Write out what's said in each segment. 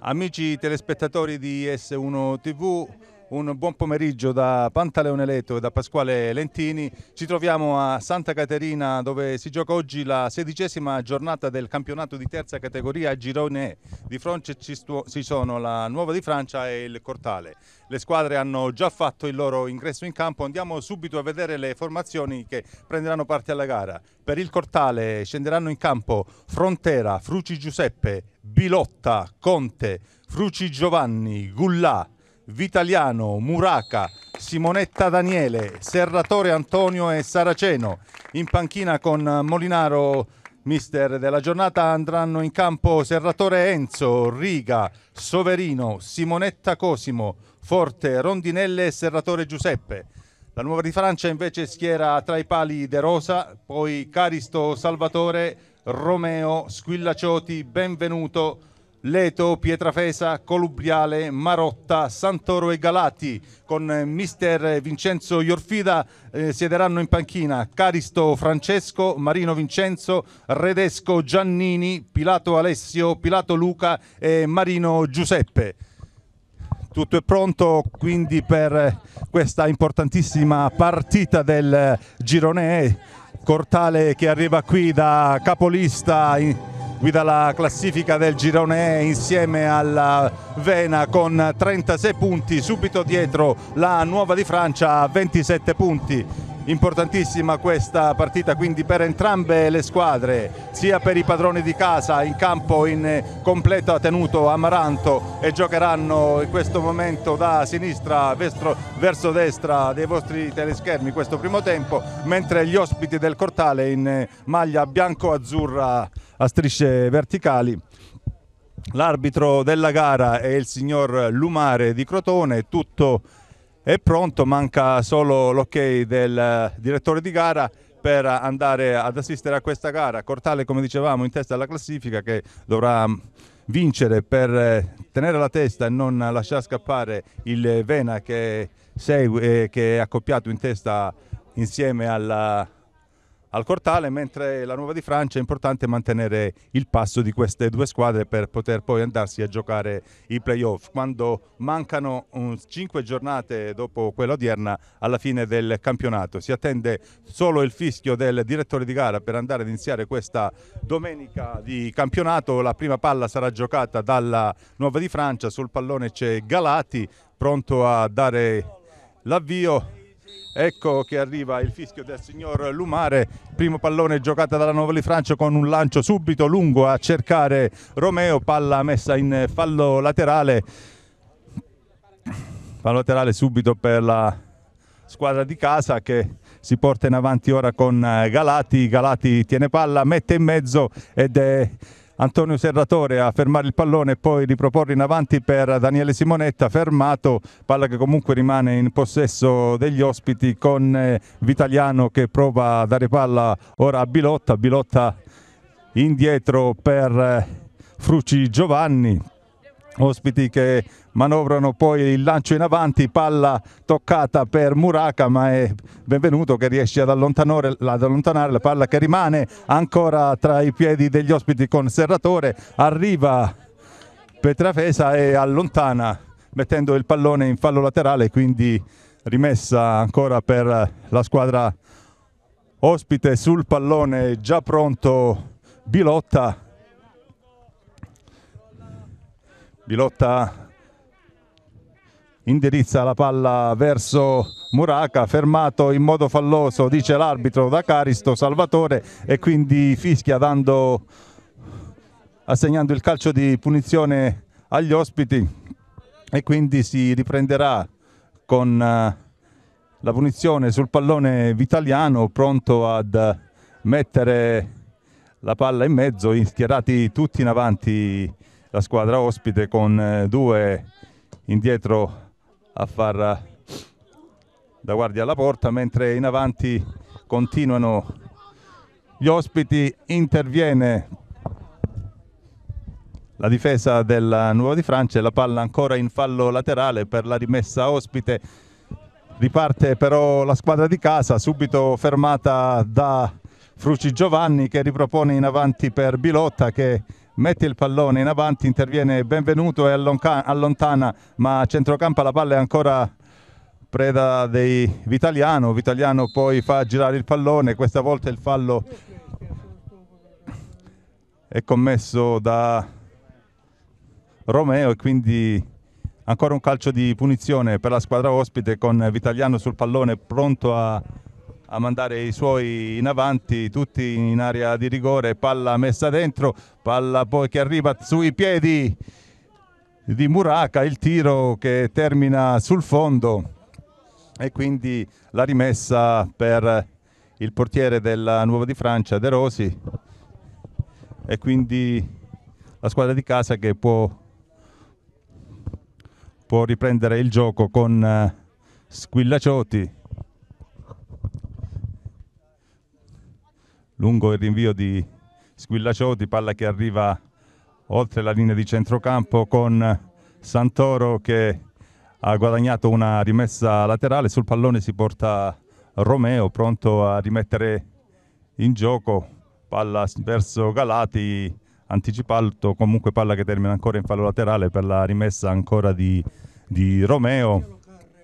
Amici telespettatori di S1 TV, un buon pomeriggio da Pantaleone Leto e da Pasquale Lentini. Ci troviamo a Santa Caterina dove si gioca oggi la 16ª giornata del campionato di terza categoria Girone E. Di fronte ci sono la Nuova di Francia e il Cortale. Le squadre hanno già fatto il loro ingresso in campo, andiamo subito a vedere le formazioni che prenderanno parte alla gara. Per il Cortale scenderanno in campo Frontera, Fruci Giuseppe, Bilotta, Conte, Fruci Giovanni, Gullà, Vitaliano, Muraca, Simonetta Daniele, Serratore Antonio e Saraceno. In panchina con Molinaro, mister della giornata, andranno in campo Serratore Enzo, Riga, Soverino, Simonetta Cosimo, Forte, Rondinelle e Serratore Giuseppe. La Nuova di Francia invece schiera tra i pali De Rosa, poi Caristo Salvatore, Romeo, Squillacioti, Benvenuto, Leto, Pietrafesa, Colubriale, Marotta, Santoro e Galati. Con mister Vincenzo Iorfida siederanno in panchina Caristo Francesco, Marino Vincenzo, Redesco Giannini, Pilato Alessio, Pilato Luca e Marino Giuseppe. Tutto è pronto quindi per questa importantissima partita del Girone E. Cortale che arriva qui da capolista, guida la classifica del Girone E insieme alla Vena con 36 punti, subito dietro la Nuova di Francia a 27 punti. Importantissima questa partita quindi per entrambe le squadre, sia per i padroni di casa in campo in completo tenuto Amaranto e giocheranno in questo momento da sinistra verso destra dei vostri teleschermi questo primo tempo, mentre gli ospiti del Cortale in maglia bianco-azzurra a strisce verticali. L'arbitro della gara è il signor Lumare di Crotone. Tutto è pronto, manca solo l'ok del direttore di gara per andare ad assistere a questa gara. Cortale, come dicevamo, in testa alla classifica, che dovrà vincere per tenere la testa e non lasciare scappare il Vena che segue, che è accoppiato in testa insieme al Cortale, mentre la Nuova di Francia è importante mantenere il passo di queste due squadre per poter poi andarsi a giocare i playoff quando mancano 5 giornate dopo quella odierna alla fine del campionato. Si attende solo il fischio del direttore di gara per andare ad iniziare questa domenica di campionato. La prima palla sarà giocata dalla Nuova di Francia, sul pallone c'è Galati pronto a dare l'avvio. Ecco che arriva il fischio del signor Lumare, primo pallone giocata dalla Nuova di Francia con un lancio subito lungo a cercare Romeo, palla messa in fallo laterale subito per la squadra di casa che si porta in avanti ora con Galati tiene palla, mette in mezzo ed è Antonio Serratore a fermare il pallone e poi riproporre in avanti per Daniele Simonetta, fermato, palla che comunque rimane in possesso degli ospiti con Vitaliano che prova a dare palla ora a Bilotta indietro per Fruci Giovanni. Ospiti che manovrano poi il lancio in avanti, palla toccata per Muraca, ma è Benvenuto che riesce ad allontanare la palla che rimane ancora tra i piedi degli ospiti con Serratore. Arriva Pietrafesa e allontana mettendo il pallone in fallo laterale, quindi rimessa ancora per la squadra ospite. Sul pallone già pronto Bilotta indirizza la palla verso Muraca, fermato in modo falloso, dice l'arbitro, da Caristo Salvatore, e quindi fischia assegnando il calcio di punizione agli ospiti, e quindi si riprenderà con la punizione sul pallone Vitaliano, pronto ad mettere la palla in mezzo, schierati tutti in avanti la squadra ospite con due indietro a far da guardia alla porta, mentre in avanti continuano gli ospiti. Interviene la difesa della Nuova di Francia e la palla ancora in fallo laterale per la rimessa ospite. Riparte però la squadra di casa, subito fermata da Fruci Giovanni che ripropone in avanti per Bilotta, che mette il pallone in avanti, interviene Benvenuto e allontana, ma a centrocampo la palla è ancora preda dei Vitaliano. Vitaliano poi fa girare il pallone, questa volta il fallo è commesso da Romeo e quindi ancora un calcio di punizione per la squadra ospite, con Vitaliano sul pallone pronto a mandare i suoi in avanti, tutti in area di rigore. Palla messa dentro, palla poi che arriva sui piedi di Muraca, il tiro che termina sul fondo e quindi la rimessa per il portiere della Nuova di Francia, De Rosi, e quindi la squadra di casa che può riprendere il gioco con Squillacioti. Lungo il rinvio di Squillacioti, palla che arriva oltre la linea di centrocampo con Santoro che ha guadagnato una rimessa laterale. Sul pallone si porta Romeo pronto a rimettere in gioco, palla verso Galati, anticipato, comunque palla che termina ancora in fallo laterale per la rimessa ancora di Romeo.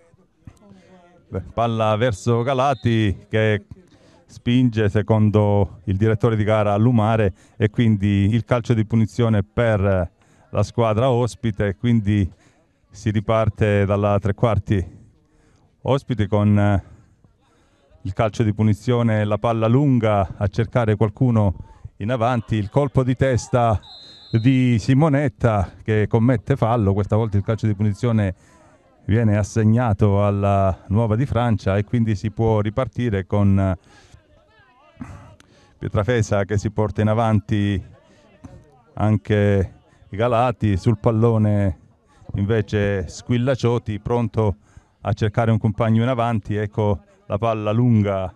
Palla verso Galati che spinge secondo il direttore di gara Lumare e quindi il calcio di punizione per la squadra ospite, quindi si riparte dalla tre quarti ospite con il calcio di punizione, la palla lunga a cercare qualcuno in avanti, il colpo di testa di Simonetta che commette fallo. Questa volta il calcio di punizione viene assegnato alla Nuova di Francia e quindi si può ripartire con Pietrafesa che si porta in avanti anche i Galati. Sul pallone invece Squillacioti pronto a cercare un compagno in avanti. Ecco la palla lunga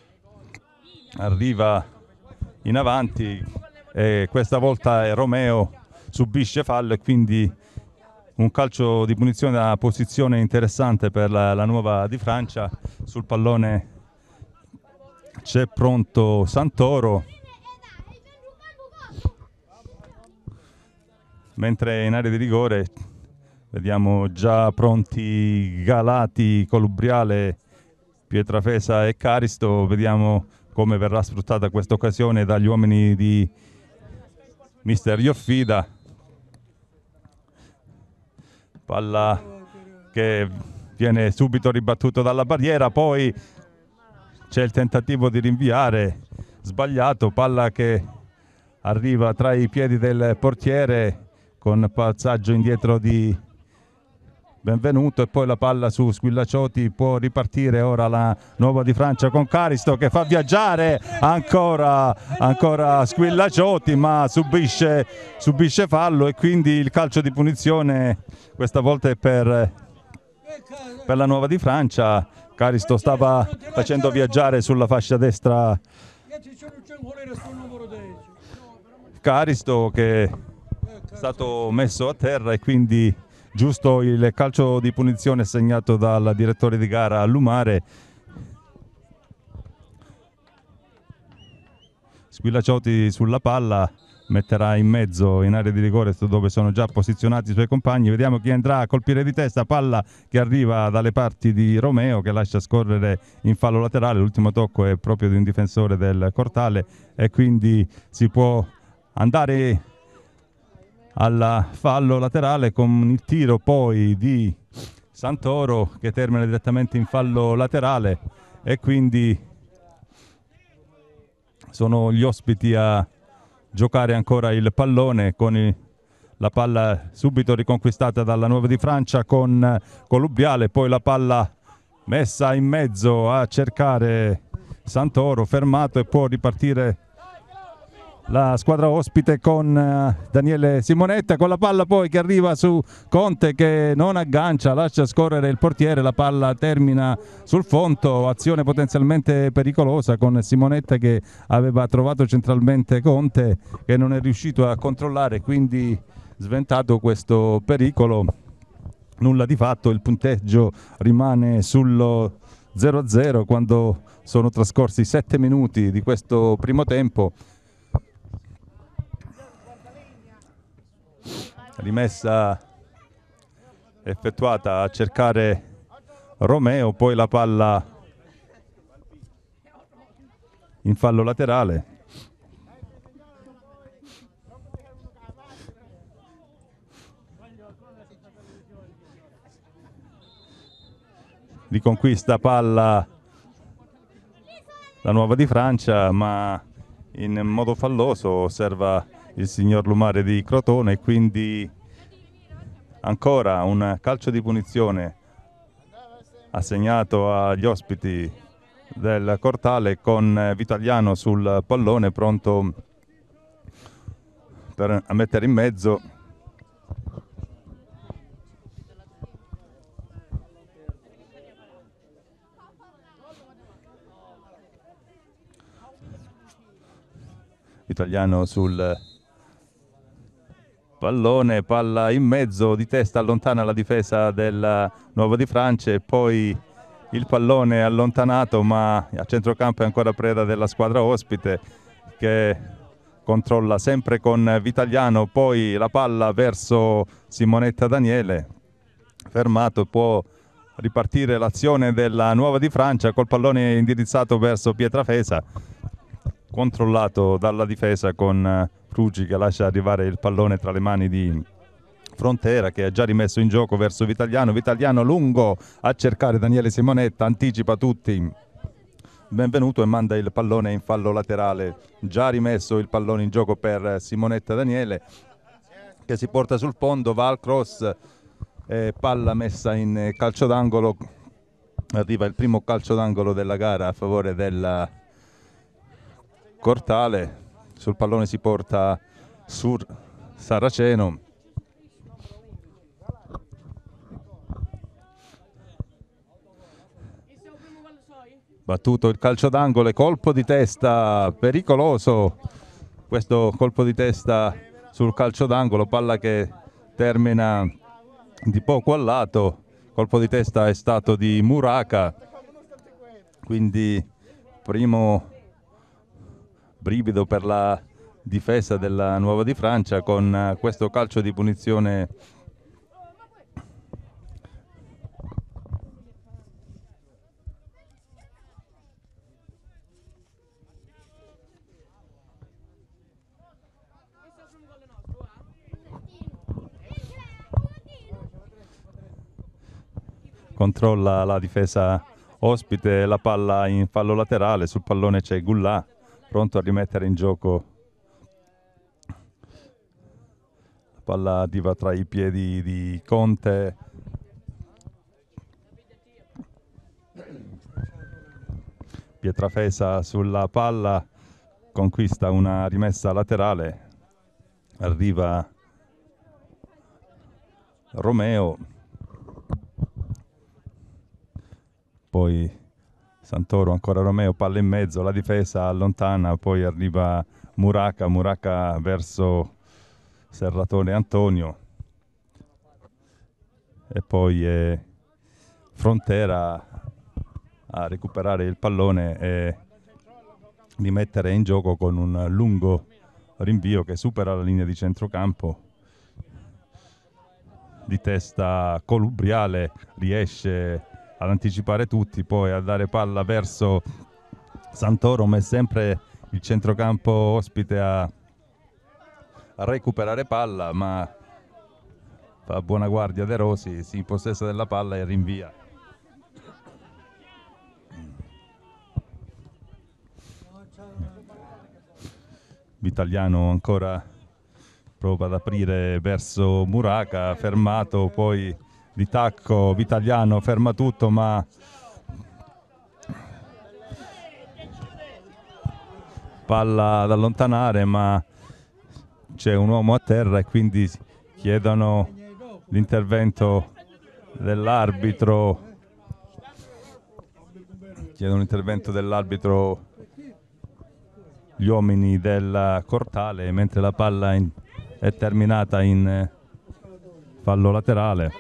arriva in avanti e questa volta Romeo subisce fallo e quindi un calcio di punizione da posizione interessante per la Nuova di Francia. Sul pallone c'è pronto Santoro, mentre in area di rigore vediamo già pronti Galati, Colubriale, Pietrafesa e Caristo. Vediamo come verrà sfruttata questa occasione dagli uomini di mister Ioffida. Palla che viene subito ribattuto dalla barriera, poi c'è il tentativo di rinviare sbagliato, palla che arriva tra i piedi del portiere con passaggio indietro di Benvenuto e poi la palla su Squillacioti. Può ripartire ora la Nuova di Francia con Caristo che fa viaggiare ancora Squillacioti, ma subisce fallo e quindi il calcio di punizione questa volta è per la Nuova di Francia. Caristo stava facendo viaggiare sulla fascia destra Caristo, che è stato messo a terra e quindi giusto il calcio di punizione segnato dal direttore di gara Lumare. Squillacioti sulla palla, metterà in mezzo in area di rigore dove sono già posizionati i suoi compagni. Vediamo chi andrà a colpire di testa, palla che arriva dalle parti di Romeo che lascia scorrere in fallo laterale. L'ultimo tocco è proprio di un difensore del Cortale e quindi si può andare al fallo laterale con il tiro poi di Santoro che termina direttamente in fallo laterale e quindi sono gli ospiti a giocare ancora il pallone con la palla subito riconquistata dalla Nuova di Francia con Colubriale, poi la palla messa in mezzo a cercare Santoro, fermato, e può ripartire la squadra ospite con Daniele Simonetta, con la palla poi che arriva su Conte che non aggancia, lascia scorrere il portiere, la palla termina sul fondo, azione potenzialmente pericolosa con Simonetta che aveva trovato centralmente Conte che non è riuscito a controllare, quindi sventato questo pericolo. Nulla di fatto, il punteggio rimane sullo 0-0 quando sono trascorsi 7 minuti di questo primo tempo. rimessa effettuata a cercare Romeo, poi la palla in fallo laterale. Riconquista palla la Nuova di Francia, ma in modo falloso osserva il signor Lumare di Crotone, e quindi ancora un calcio di punizione assegnato agli ospiti del Cortale, con Vitaliano sul pallone pronto per mettere in mezzo. Vitaliano sul pallone, palla in mezzo, di testa allontana la difesa del Nuovo di Francia, e poi il pallone è allontanato, ma a centrocampo è ancora preda della squadra ospite, che controlla sempre con Vitaliano. Poi la palla verso Simonetta Daniele, fermato, può ripartire l'azione della Nuova di Francia col pallone indirizzato verso Pietrafesa, controllato dalla difesa con Frugi che lascia arrivare il pallone tra le mani di Frontera, che ha già rimesso in gioco verso Vitaliano. Vitaliano lungo a cercare Daniele Simonetta, anticipa tutti, benvenuto, e manda il pallone in fallo laterale. Già rimesso il pallone in gioco per Simonetta Daniele, che si porta sul fondo, va al cross, palla messa in calcio d'angolo. Arriva il primo calcio d'angolo della gara a favore del Cortale. Sul pallone si porta Sur Saraceno. Battuto il calcio d'angolo e colpo di testa pericoloso. Questo colpo di testa sul calcio d'angolo, palla che termina di poco al lato. Colpo di testa è stato di Muraka, quindi primo brivido per la difesa della Nuova di Francia con questo calcio di punizione controlla la difesa ospite, la palla in fallo laterale. Sul pallone c'è Gullà pronto a rimettere in gioco. La palla arriva tra i piedi di Conte. Pietrafesa sulla palla, conquista una rimessa laterale. Arriva Romeo, poi Santoro, ancora Romeo, palla in mezzo, la difesa allontana, poi arriva Muraka verso Serratore Antonio, e poi è Frontera a recuperare il pallone e rimettere in gioco con un lungo rinvio che supera la linea di centrocampo. Di testa Colubriale riesce ad anticipare tutti, poi a dare palla verso Santoro, ma è sempre il centrocampo ospite a recuperare palla, ma fa buona guardia De Rosi, si impossessa della palla e rinvia. Vitaliano ancora prova ad aprire verso Muraka, fermato, poi di tacco Vitaliano ferma tutto, ma palla ad allontanare, ma c'è un uomo a terra e quindi chiedono l'intervento dell'arbitro. Gli uomini del Cortale, mentre la palla è terminata in fallo laterale.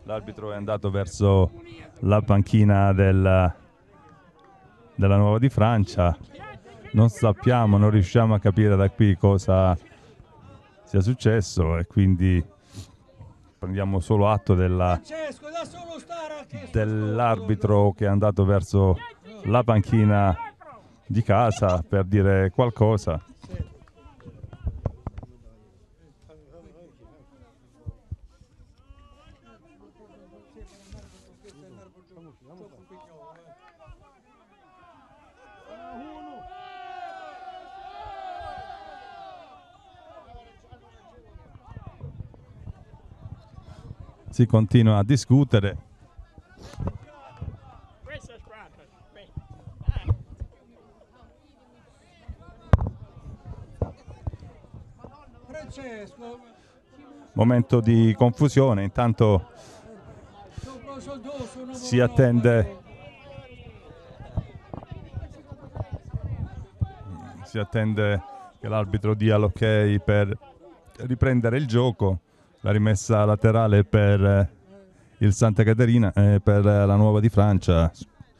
L'arbitro è andato verso la panchina della Nuova di Francia. Non sappiamo, non riusciamo a capire da qui cosa sia successo e quindi prendiamo solo atto dell'arbitro che è andato verso la panchina di casa per dire qualcosa. Si continua a discutere. Momento di confusione, intanto si attende che l'arbitro dia l'ok per riprendere il gioco. La rimessa laterale per il Santa Caterina e per la Nuova di Francia.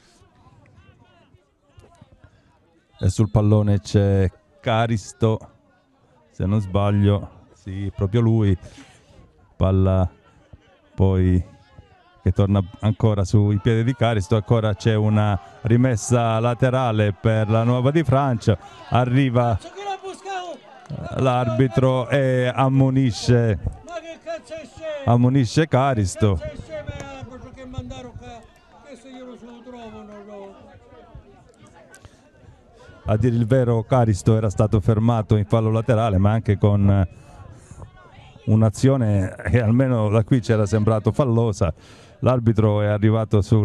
E sul pallone c'è Caristo, se non sbaglio, sì, proprio lui. Palla poi che torna ancora sui piedi di Caristo, ancora c'è una rimessa laterale per la Nuova di Francia. Arriva l'arbitro e ammonisce Caristo. A dire il vero, Caristo era stato fermato in fallo laterale, ma anche con un'azione che almeno da qui c'era sembrato fallosa. L'arbitro è arrivato su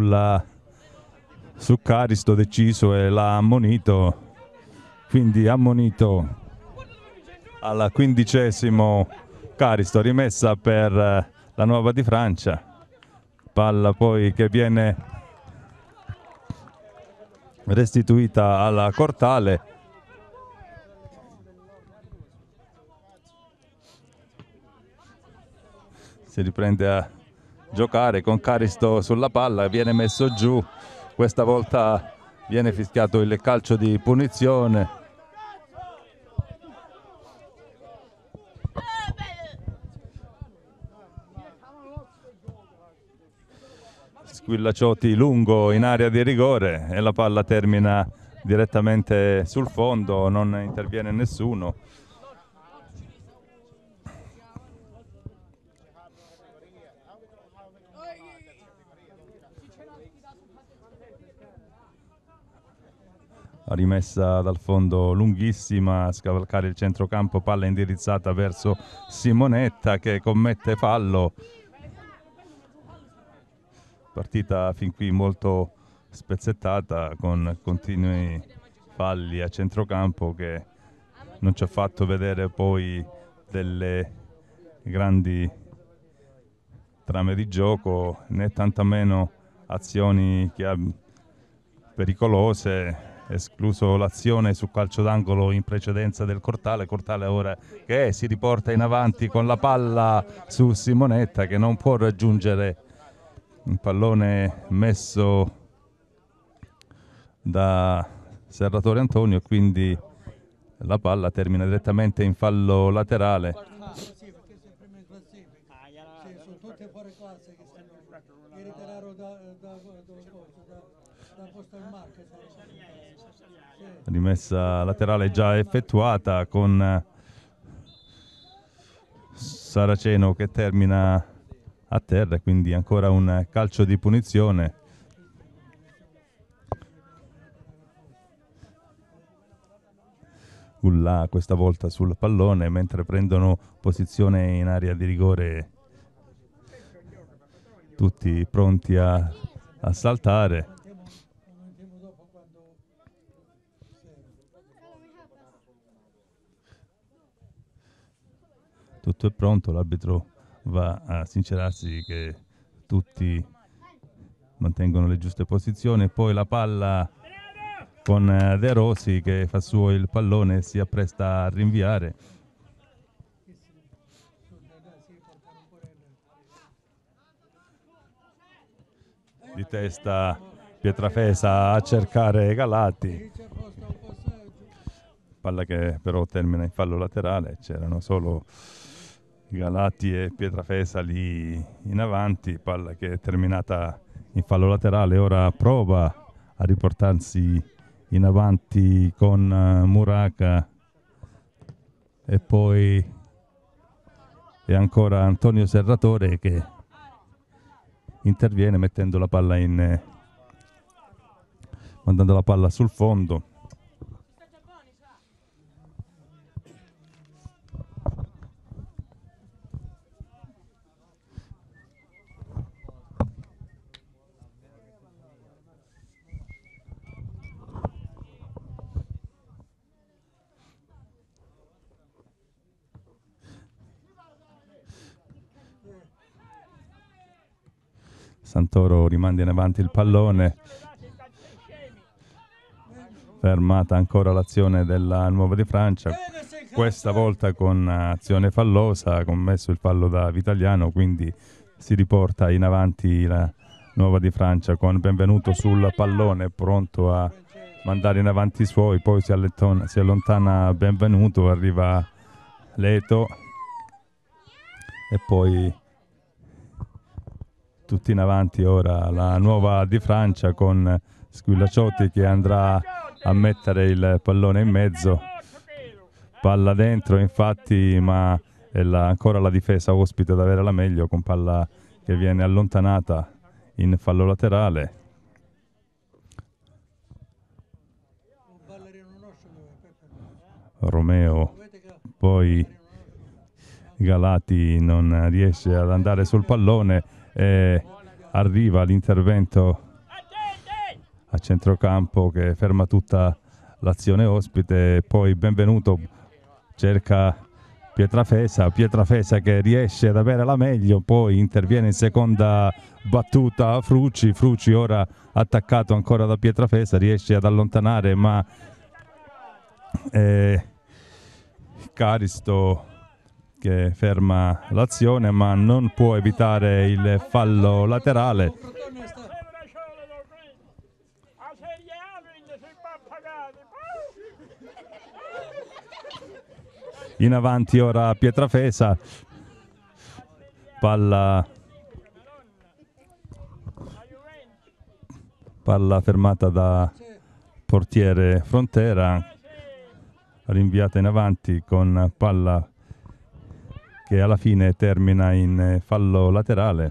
Caristo deciso e l'ha ammonito, quindi ammonito al 15° Caristo, rimessa per la Nuova di Francia. Palla poi che viene restituita alla Cortale. Si riprende a giocare con Caristo sulla palla, viene messo giù, questa volta viene fischiato il calcio di punizione. Squillacciotti lungo in area di rigore e la palla termina direttamente sul fondo, non interviene nessuno. Rimessa dal fondo lunghissima, a scavalcare il centrocampo, palla indirizzata verso Simonetta che commette fallo. Partita fin qui molto spezzettata, con continui falli a centrocampo che non ci ha fatto vedere poi delle grandi trame di gioco né tantomeno azioni pericolose, escluso l'azione su calcio d'angolo in precedenza del Cortale. Cortale ora che si riporta in avanti con la palla su Simonetta che non può raggiungere un pallone messo da Serratore Antonio, quindi la palla termina direttamente in fallo laterale. Rimessa laterale già effettuata con Saraceno che termina a terra, quindi ancora un calcio di punizione. Ulla questa volta sul pallone mentre prendono posizione in area di rigore tutti pronti a saltare. Tutto è pronto, l'arbitro va a sincerarsi che tutti mantengono le giuste posizioni, poi la palla con De Rossi che fa suo il pallone e si appresta a rinviare. di testa Pietrafesa a cercare Galati, palla che però termina in fallo laterale. C'erano solo Galati e Pietrafesa lì in avanti, palla che è terminata in fallo laterale. Ora prova a riportarsi in avanti con Muraca e poi è ancora Antonio Serratore che interviene mettendo la palla mandando la palla sul fondo. Santoro rimanda in avanti il pallone, fermata ancora l'azione della Nuova di Francia, questa volta con azione fallosa, commesso il fallo da Vitaliano, quindi si riporta in avanti la Nuova di Francia con Benvenuto sul pallone pronto a mandare in avanti i suoi, poi si allontana Benvenuto, arriva Leto e poi tutti in avanti ora la Nuova di Francia con Squillacciotti che andrà a mettere il pallone in mezzo, palla dentro infatti, ma è ancora la difesa ospite ad avere la meglio, con palla che viene allontanata in fallo laterale. Romeo, poi Galati non riesce ad andare sul pallone e arriva l'intervento a centrocampo che ferma tutta l'azione ospite. Poi Benvenuto cerca Pietrafesa che riesce ad avere la meglio, poi interviene in seconda battuta Frucci ora attaccato ancora da Pietrafesa, riesce ad allontanare ma Caristo che ferma l'azione ma non può evitare il fallo laterale. In avanti ora Pietrafesa, palla fermata da portiere Frontera, rinviata in avanti con palla che alla fine termina in fallo laterale.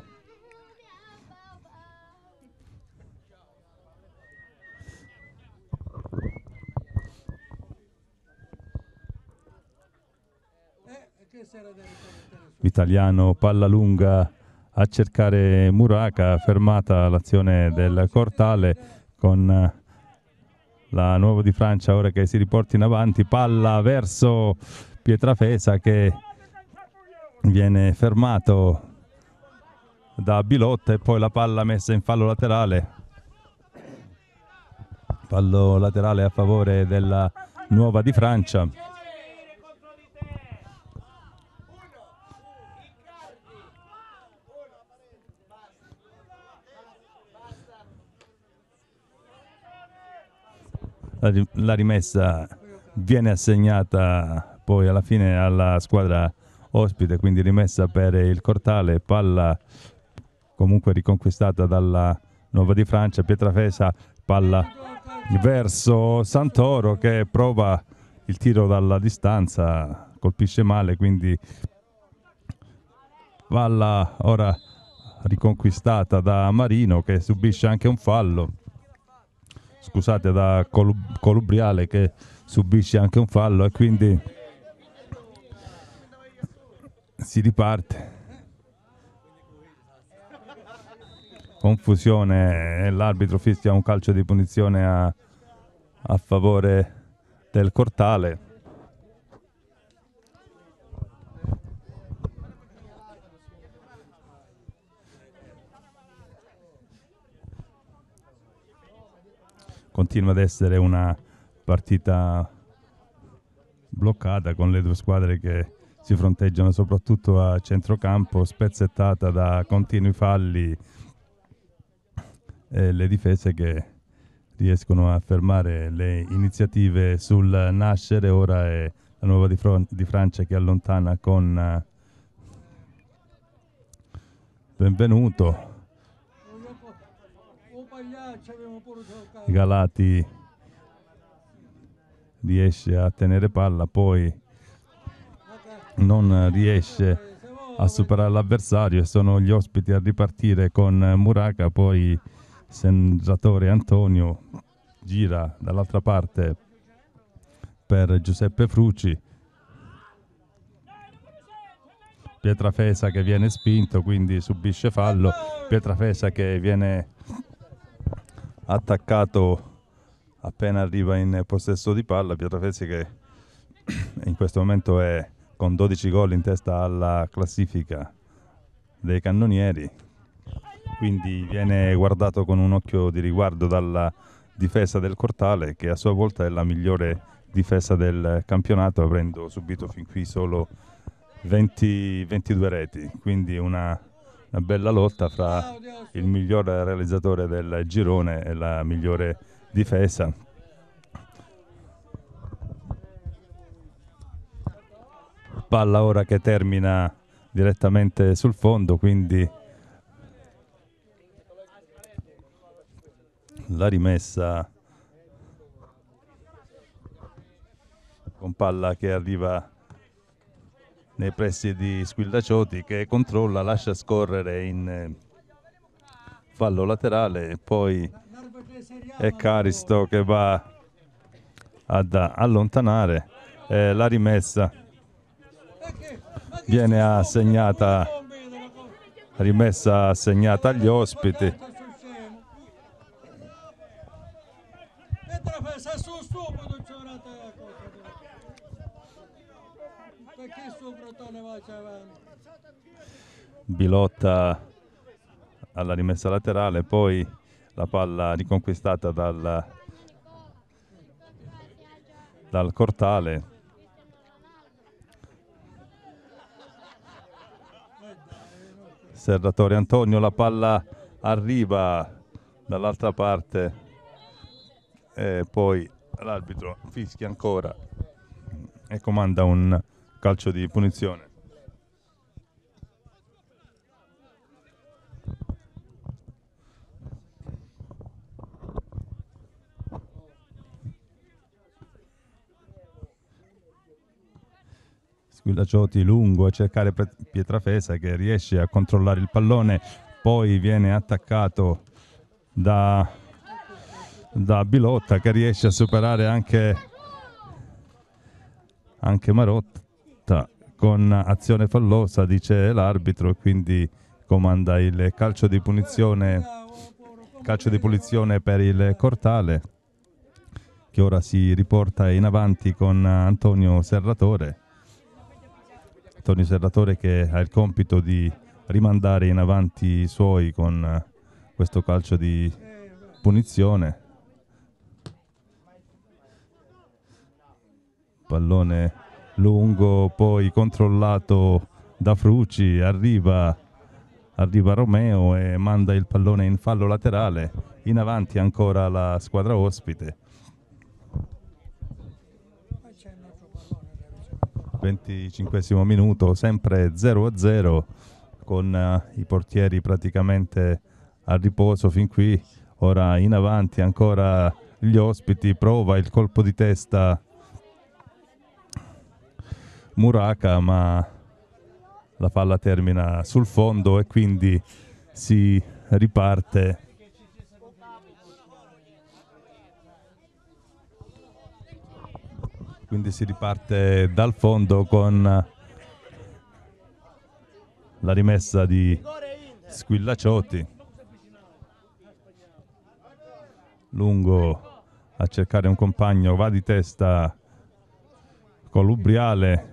Vitaliano, palla lunga a cercare Muraca, fermata l'azione del Cortale con la Nuova di Francia ora che si riporta in avanti, palla verso Pietrafesa che viene fermato da Bilotta e poi la palla messa in fallo laterale a favore della Nuova di Francia. La rimessa viene assegnata poi alla fine alla squadra ospite, quindi rimessa per il Cortale, palla comunque riconquistata dalla Nuova di Francia. Pietrafesa, palla verso Santoro che prova il tiro dalla distanza, colpisce male, quindi palla ora riconquistata da Marino che subisce anche un fallo. Scusate, da Colubriale che subisce anche un fallo e quindi si riparte. Confusione e l'arbitro fischia un calcio di punizione a favore del Cortale. Continua ad essere una partita bloccata con le due squadre che si fronteggiano soprattutto a centrocampo, spezzettata da continui falli e le difese che riescono a fermare le iniziative sul nascere. Ora è la nuova di Francia che allontana con Benvenuto. Galati riesce a tenere palla, poi non riesce a superare l'avversario e sono gli ospiti a ripartire con Muraca. Poi Serratore Antonio gira dall'altra parte per Giuseppe Fruci. Pietrafesa che viene spinto, quindi subisce fallo. Pietrafesa che viene attaccato appena arriva in possesso di palla. Pietrafesa che in questo momento è con 12 gol in testa alla classifica dei cannonieri, quindi viene guardato con un occhio di riguardo dalla difesa del Cortale, che a sua volta è la migliore difesa del campionato, avendo subito fin qui solo 22 reti, quindi una bella lotta fra il miglior realizzatore del girone e la migliore difesa. Palla ora che termina direttamente sul fondo, quindi la rimessa con palla che arriva nei pressi di Squillacioti, che controlla, lascia scorrere in fallo laterale, e poi è Caristo che va ad allontanare. La rimessa viene assegnata, rimessa assegnata agli ospiti. Bilotta alla rimessa laterale, poi la palla riconquistata dal Cortale. Serratore Antonio, la palla arriva dall'altra parte e poi l'arbitro fischia ancora e comanda un calcio di punizione. Squillacioti lungo a cercare Pietrafesa, che riesce a controllare il pallone, poi viene attaccato da Bilotta, che riesce a superare anche Marotta con azione fallosa, dice l'arbitro, e quindi comanda il calcio di punizione per il Cortale, che ora si riporta in avanti con Antonio Serratore. Antonio Serratore che ha il compito di rimandare in avanti i suoi con questo calcio di punizione. Pallone lungo, poi controllato da Fruci, arriva Romeo e manda il pallone in fallo laterale. In avanti ancora la squadra ospite. 25esimo minuto, sempre 0-0, con i portieri praticamente a riposo fin qui. Ora in avanti ancora gli ospiti, prova il colpo di testa Muraca, ma la palla termina sul fondo e quindi si riparte. Quindi si riparte dal fondo con la rimessa di Squillacioti. Lungo a cercare un compagno, va di testa Colubriale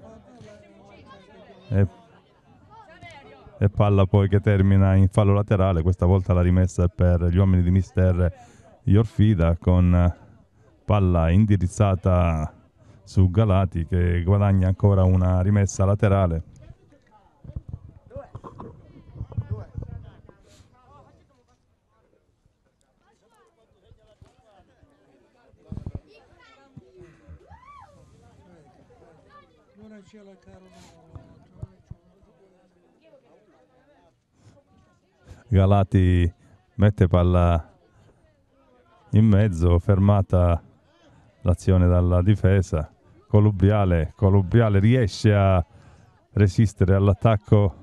e palla poi che termina in fallo laterale. Questa volta la rimessa è per gli uomini di mister Iorfida, con palla indirizzata su Galati, che guadagna ancora una rimessa laterale. Galati mette palla in mezzo, fermata l'azione dalla difesa. Colubriale riesce a resistere all'attacco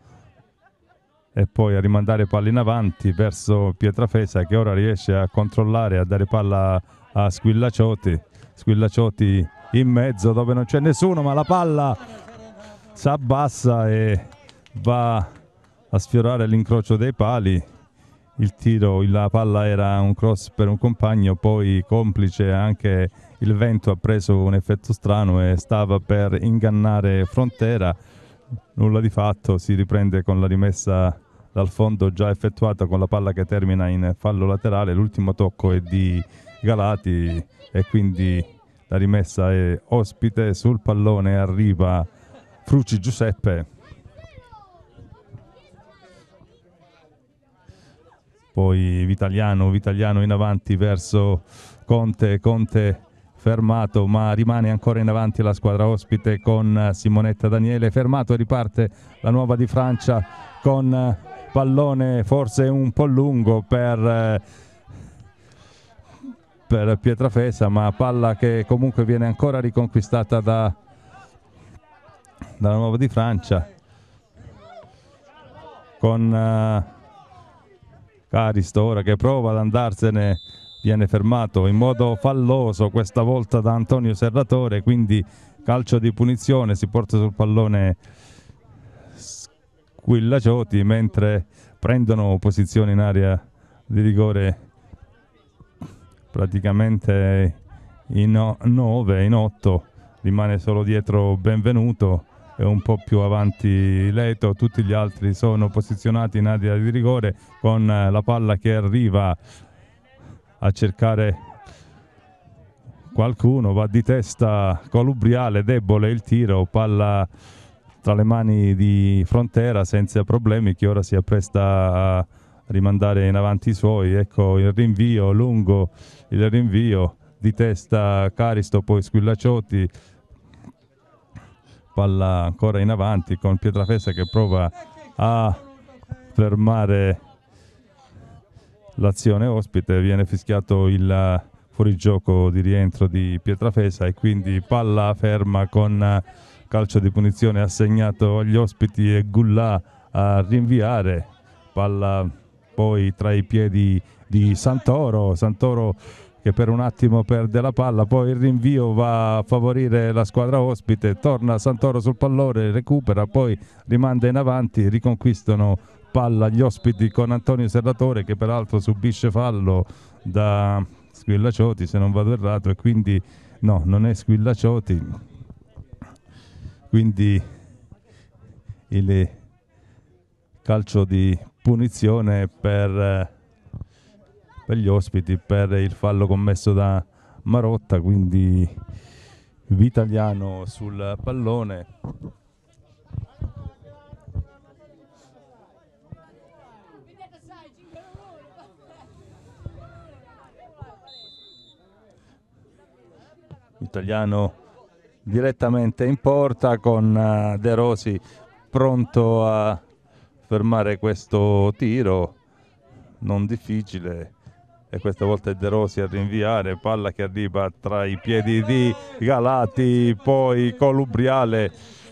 e poi a rimandare palla in avanti verso Pietrafesa, che ora riesce a controllare, a dare palla a Squillacioti. Squillacioti in mezzo dove non c'è nessuno, ma la palla si abbassa e va a sfiorare l'incrocio dei pali. Il tiro, la palla era un cross per un compagno, poi complice anche il vento ha preso un effetto strano e stava per ingannare Frontera. Nulla di fatto, si riprende con la rimessa dal fondo già effettuata con la palla che termina in fallo laterale. L'ultimo tocco è di Galati e quindi la rimessa è ospite. Sul pallone arriva Fruci Giuseppe, poi Vitaliano in avanti verso Conte fermato, ma rimane ancora in avanti la squadra ospite con Simonetta Daniele. Fermato e riparte la Nuova di Francia con pallone forse un po' lungo per Pietrafesa, ma palla che comunque viene ancora riconquistata dalla Nuova di Francia con Caristo ora che prova ad andarsene. Viene fermato in modo falloso questa volta da Antonio Serratore, quindi calcio di punizione. Si porta sul pallone Squillacioti mentre prendono posizione in area di rigore praticamente in 9, in 8. Rimane solo dietro Benvenuto e un po' più avanti Leto. Tutti gli altri sono posizionati in area di rigore con la palla che arriva a cercare qualcuno. Va di testa Colubriale, debole il tiro, palla tra le mani di Frontera senza problemi, che ora si appresta a rimandare in avanti i suoi. Ecco il rinvio lungo, il rinvio di testa Caristo, poi Squillacioti, palla ancora in avanti con Pietrafesa che prova a fermare l'azione ospite. Viene fischiato il fuorigioco di rientro di Pietrafesa e quindi palla ferma con calcio di punizione assegnato agli ospiti e Gullà a rinviare. Palla poi tra i piedi di Santoro che per un attimo perde la palla, poi il rinvio va a favorire la squadra ospite, torna Santoro sul pallone, recupera, poi rimanda in avanti, riconquistano palla gli ospiti con Antonio Serratore che peraltro subisce fallo da Squillacioti se non vado errato, e quindi no, non è Squillacioti, quindi il calcio di punizione per gli ospiti per il fallo commesso da Marotta, quindi Vitaliano sul pallone. Vitaliano direttamente in porta con De Rosi pronto a fermare questo tiro non difficile, e questa volta è De Rosi a rinviare, palla che arriva tra i piedi di Galati, poi Colubriale,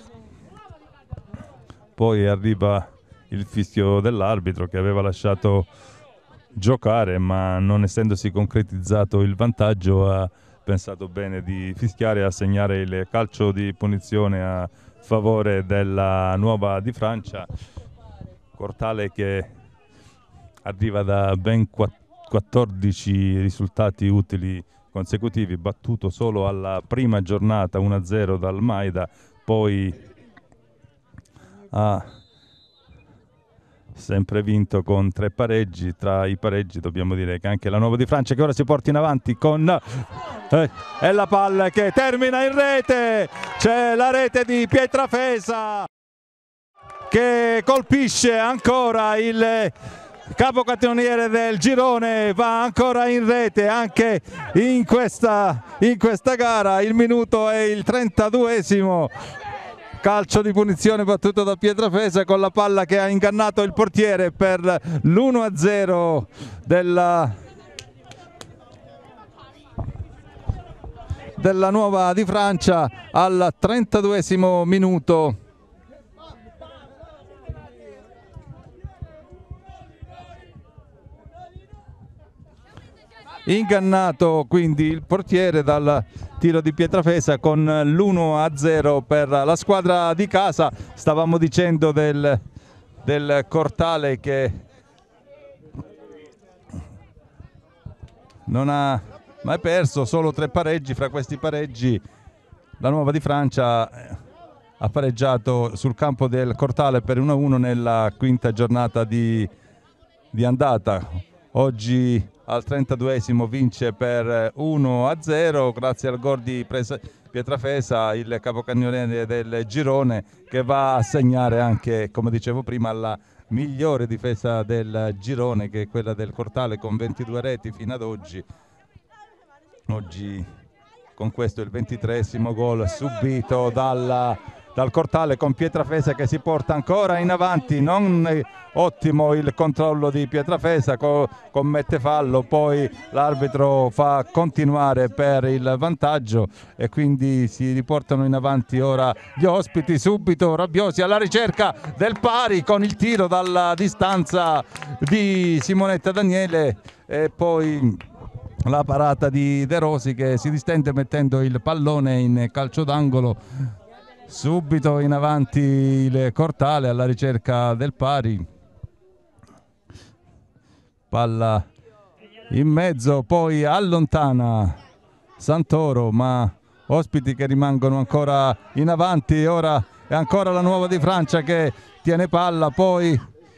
poi arriva il fischio dell'arbitro che aveva lasciato giocare, ma non essendosi concretizzato il vantaggio ha pensato bene di fischiare e assegnare il calcio di punizione a favore della Nuova di Francia. Cortale che arriva da ben 14 risultati utili consecutivi, battuto solo alla prima giornata 1-0 dal Maida, poi ha sempre vinto con 3 pareggi. Tra i pareggi dobbiamo dire che anche la Nuova di Francia, che ora si porta in avanti con e la palla che termina in rete. C'è la rete di Pietrafesa che colpisce ancora il capocannoniere del girone, va ancora in rete anche in questa gara. Il minuto è il 32esimo calcio di punizione battuto da Pietrafesa con la palla che ha ingannato il portiere per l'1-0 della Nuova di Francia al 32esimo minuto. Ingannato quindi il portiere dal tiro di Pietrafesa con l'1-0 per la squadra di casa. Stavamo dicendo del Cortale che non ha mai perso, solo 3 pareggi. Fra questi pareggi la Nuova di Francia ha pareggiato sul campo del Cortale per 1-1 nella quinta giornata di andata. Oggi al 32esimo vince per 1-0 grazie al gol di Pietrafesa, il capocannoniere del girone, che va a segnare anche, come dicevo prima, la migliore difesa del girone, che è quella del Cortale, con 22 reti fino ad oggi. Oggi con questo il 23esimo gol subito dal Cortale, con Pietrafesa che si porta ancora in avanti. Non ottimo il controllo di Pietrafesa, commette fallo, poi l'arbitro fa continuare per il vantaggio e quindi si riportano in avanti ora gli ospiti, subito rabbiosi alla ricerca del pari con il tiro dalla distanza di Simonetta Daniele e poi la parata di De Rosi che si distende mettendo il pallone in calcio d'angolo. Subito in avanti il Cortale alla ricerca del pari. Palla in mezzo, poi allontana Santoro, ma ospiti che rimangono ancora in avanti. Ora è ancora la Nuova di Francia che tiene palla, poi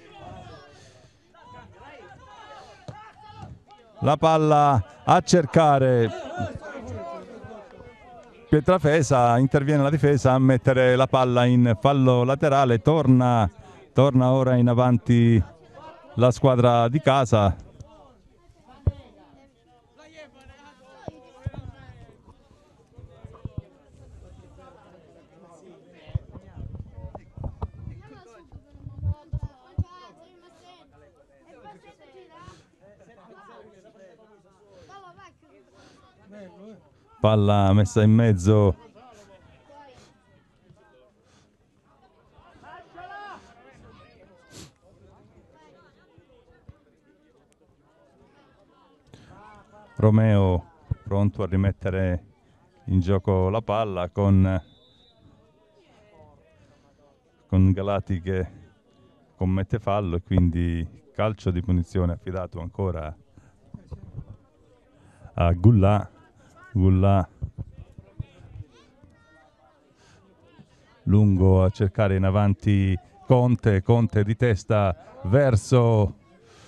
la palla a cercare Pietrafesa, interviene la difesa a mettere la palla in fallo laterale. Torna ora in avanti la squadra di casa. Palla messa in mezzo. Romeo pronto a rimettere in gioco la palla con Galati che commette fallo e quindi calcio di punizione affidato ancora a Gullà. Lungo a cercare in avanti Conte di testa verso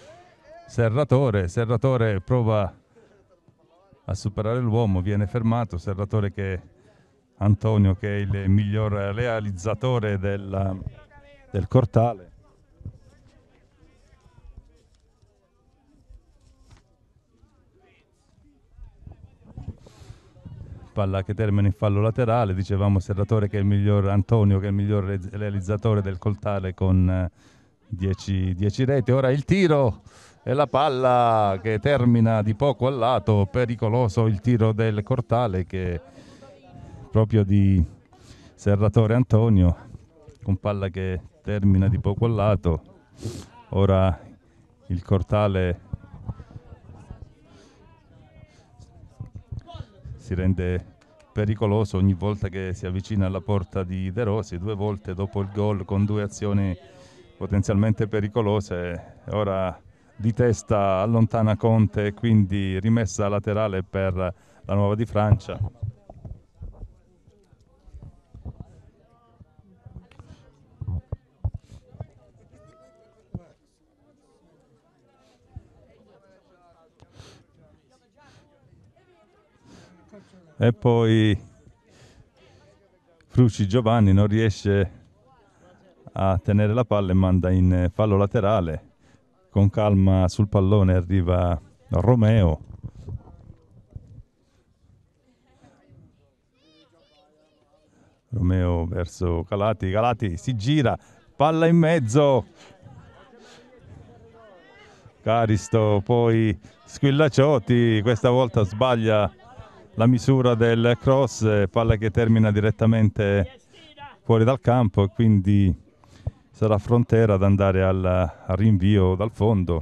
Serratore prova a superare l'uomo, viene fermato. Serratore che Antonio, che è il miglior realizzatore del Cortale. Palla che termina in fallo laterale. Dicevamo Serratore che è il miglior, Antonio che è il miglior realizzatore del Cortale con 10 reti. Ora il tiro e la palla che termina di poco al lato. Pericoloso il tiro del Cortale, che proprio di Serratore Antonio, con palla che termina di poco al lato. Ora il Cortale si rende pericoloso ogni volta che si avvicina alla porta di De Rosi, 2 volte dopo il gol con 2 azioni potenzialmente pericolose. Ora di testa allontana Conte, quindi rimessa laterale per la Nuova di Francia. E poi Fruci Giovanni non riesce a tenere la palla e manda in fallo laterale. Con calma sul pallone arriva Romeo. Romeo verso Galati, Galati si gira, palla in mezzo, Caristo, poi Squillacciotti, questa volta sbaglia la misura del cross, palla che termina direttamente fuori dal campo e quindi sarà Frontera ad andare al rinvio dal fondo.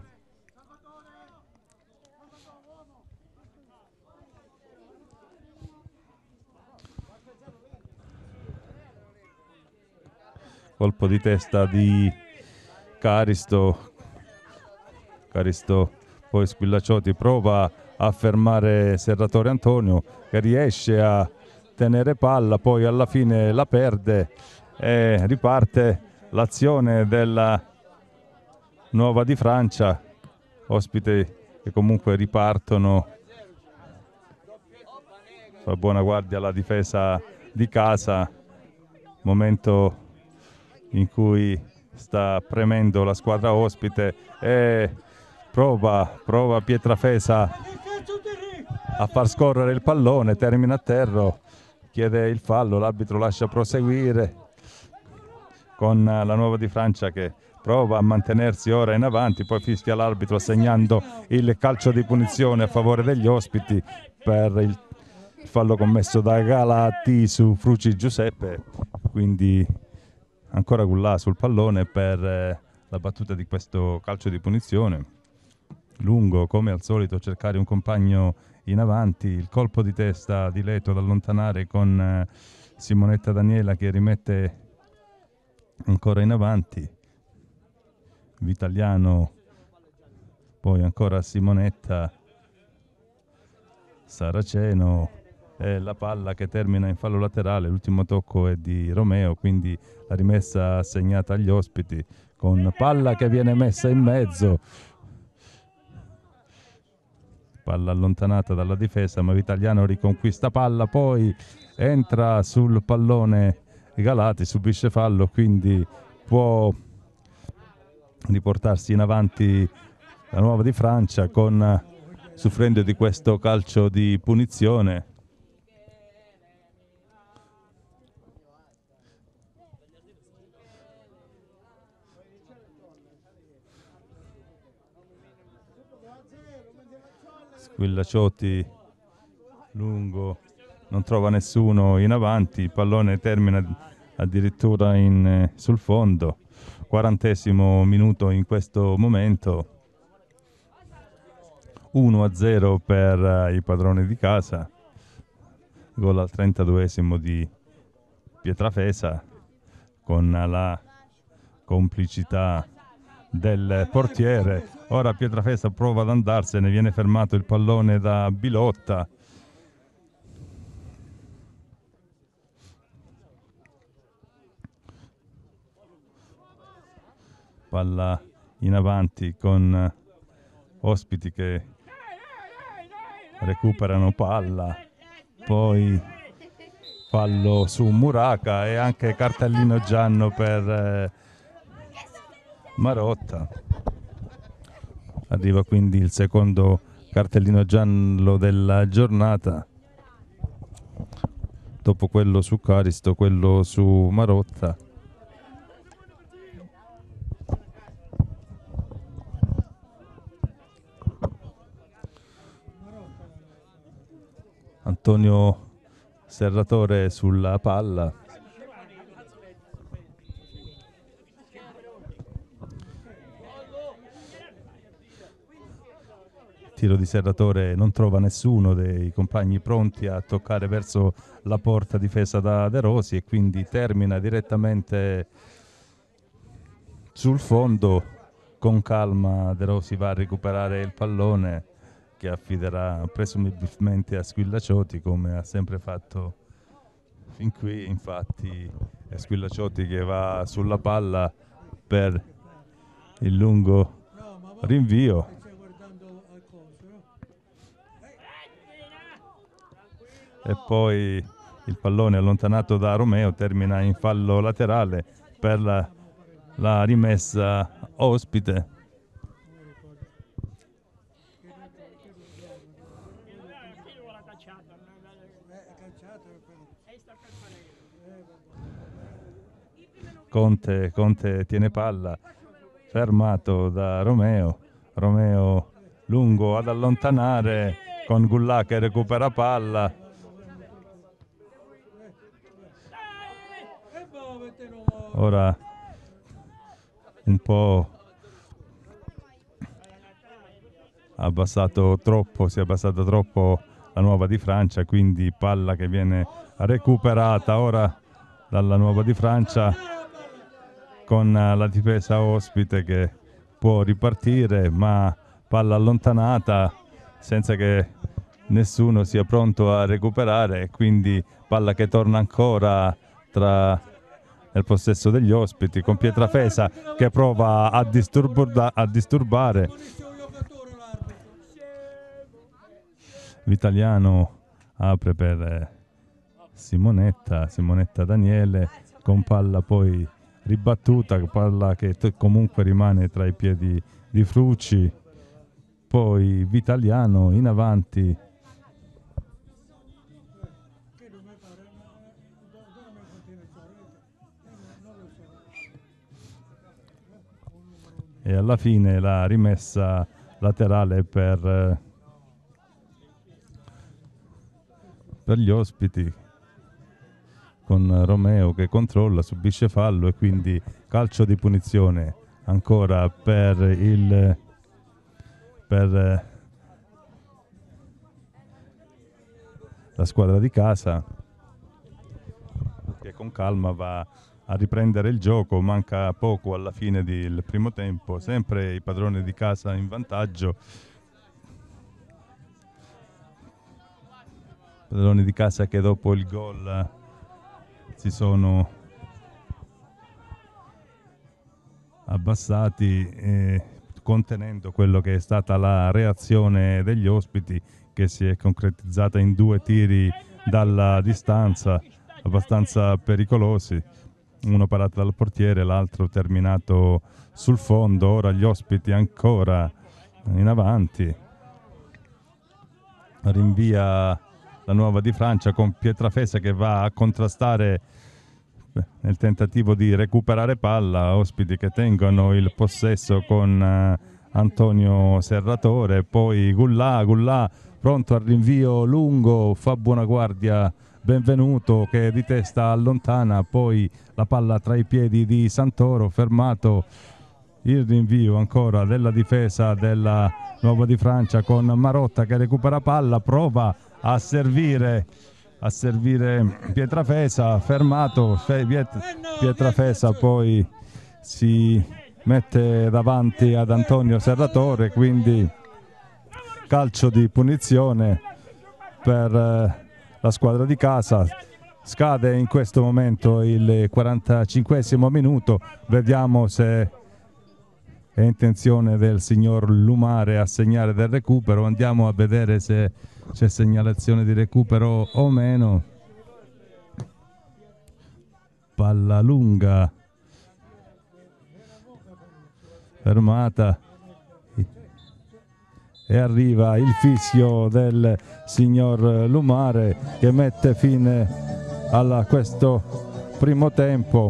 Colpo di testa di Caristo, poi Squillacciotti prova a fermare Serratore Antonio che riesce a tenere palla, poi alla fine la perde e riparte l'azione della Nuova di Francia, ospiti che comunque ripartono, fa buona guardia alla difesa di casa, momento in cui sta premendo la squadra ospite e prova Pietrafesa a far scorrere il pallone, termina a terra, chiede il fallo, l'arbitro lascia proseguire con la Nuova di Francia che prova a mantenersi ora in avanti, poi fischia l'arbitro segnando il calcio di punizione a favore degli ospiti per il fallo commesso da Galati su Fruci Giuseppe, quindi ancora Gullà sul pallone per la battuta di questo calcio di punizione. Lungo come al solito cercare un compagno in avanti, il colpo di testa di Leto da allontanare con Simonetta Daniela che rimette ancora in avanti, Vitaliano, poi ancora Simonetta, Saraceno e la palla che termina in fallo laterale, l'ultimo tocco è di Romeo, quindi la rimessa assegnata agli ospiti con palla che viene messa in mezzo, palla allontanata dalla difesa ma Vitaliano riconquista palla, poi entra sul pallone Galati, subisce fallo, quindi può riportarsi in avanti la Nuova di Francia soffrendo di questo calcio di punizione. Squillacciotti lungo, non trova nessuno in avanti, il pallone termina addirittura sul fondo. 40° minuto in questo momento, 1-0 per i padroni di casa, gol al 32° di Pietrafesa con la complicità del portiere. Ora Pietrafesa prova ad andarsene, viene fermato il pallone da Bilotta. Palla in avanti con ospiti che recuperano palla, poi fallo su Muraca e anche cartellino giallo per Marotta. Arriva quindi il secondo cartellino giallo della giornata, dopo quello su Caristo, quello su Marotta. Antonio Serratore sulla palla. Tiro di Serratore, non trova nessuno dei compagni pronti a toccare verso la porta difesa da De Rosi e quindi termina direttamente sul fondo. Con calma De Rosi va a recuperare il pallone che affiderà presumibilmente a Squillacciotti, come ha sempre fatto fin qui. Infatti è Squillacciotti che va sulla palla per il lungo rinvio. E poi il pallone allontanato da Romeo termina in fallo laterale per la rimessa ospite. Conte tiene palla, fermato da Romeo. Romeo lungo ad allontanare con Gullà che recupera palla. Ora un po' si è abbassato troppo la Nuova di Francia, quindi palla che viene recuperata ora dalla Nuova di Francia con la difesa ospite che può ripartire, ma palla allontanata senza che nessuno sia pronto a recuperare, quindi palla che torna ancora nel possesso degli ospiti con Pietrafesa che prova a disturbare. Vitaliano apre per Simonetta Daniele con palla poi ribattuta, palla che comunque rimane tra i piedi di Frucci, poi Vitaliano in avanti e alla fine la rimessa laterale per gli ospiti con Romeo che controlla, subisce fallo e quindi calcio di punizione ancora per la squadra di casa che con calma va a riprendere il gioco. Manca poco alla fine del primo tempo, sempre i padroni di casa in vantaggio. Padroni di casa che dopo il gol si sono abbassati, contenendo quello che è stata la reazione degli ospiti, che si è concretizzata in 2 tiri dalla distanza abbastanza pericolosi, uno parato dal portiere, l'altro terminato sul fondo. Ora gli ospiti ancora in avanti, rinvia la Nuova di Francia con Pietrafesa che va a contrastare nel tentativo di recuperare palla. Ospiti che tengono il possesso con Antonio Serratore, poi Gullà pronto al rinvio lungo, fa buona guardia Benvenuto che di testa allontana, poi la palla tra i piedi di Santoro, fermato il rinvio ancora della difesa della Nuova di Francia con Marotta che recupera palla, prova a servire Pietrafesa, fermato Pietrafesa, poi si mette davanti ad Antonio Serratore, quindi calcio di punizione per la squadra di casa. Scade in questo momento il 45esimo minuto, vediamo se è intenzione del signor Lumare a segnare del recupero, andiamo a vedere se c'è segnalazione di recupero o meno. Palla lunga, fermata e arriva il fischio del signor Lumare che mette fine a questo primo tempo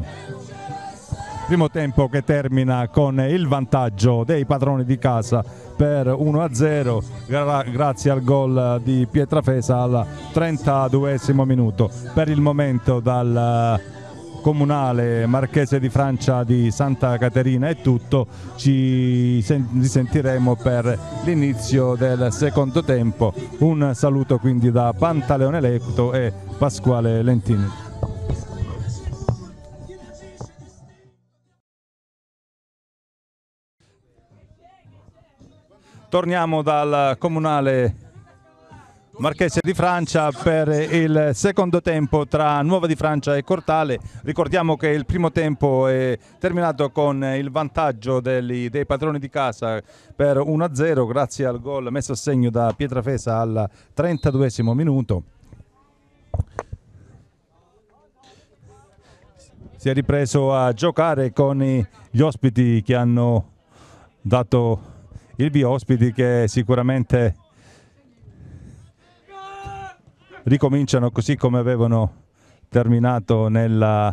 che termina con il vantaggio dei padroni di casa per 1-0 grazie al gol di Pietrafesa al 32esimo minuto. Per il momento dal Comunale Marchese di Francia di Santa Caterina è tutto, ci risentiremo per l'inizio del secondo tempo. Un saluto quindi da Pantaleone Eletto e Pasquale Lentini. Torniamo dal Comunale Marchese di Francia per il secondo tempo tra Nuova di Francia e Cortale. Ricordiamo che il primo tempo è terminato con il vantaggio dei padroni di casa per 1-0 grazie al gol messo a segno da Pietrafesa al 32esimo minuto. Si è ripreso a giocare con gli ospiti che hanno dato il via, ospiti che sicuramente ricominciano così come avevano terminato nella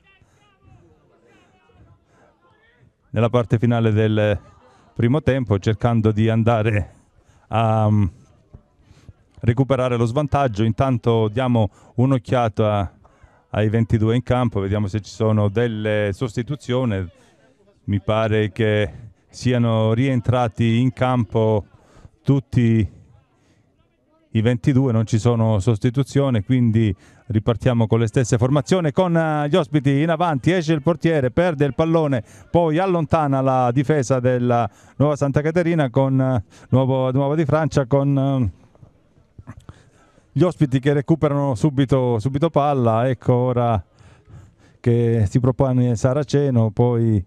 parte finale del primo tempo, cercando di andare a recuperare lo svantaggio. Intanto diamo un'occhiata ai 22 in campo, vediamo se ci sono delle sostituzioni. Mi pare che siano rientrati in campo tutti i 22, non ci sono sostituzioni, quindi ripartiamo con le stesse formazioni, con gli ospiti in avanti. Esce il portiere, perde il pallone, poi allontana la difesa della Nuova Santa Caterina, con Nuova di Francia, con gli ospiti che recuperano subito palla. Ecco ora che si propone Saraceno, poi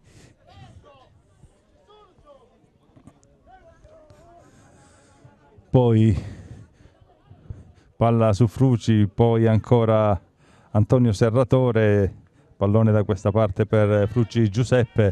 palla su Fruci, poi ancora Antonio Serratore, pallone da questa parte per Fruci Giuseppe,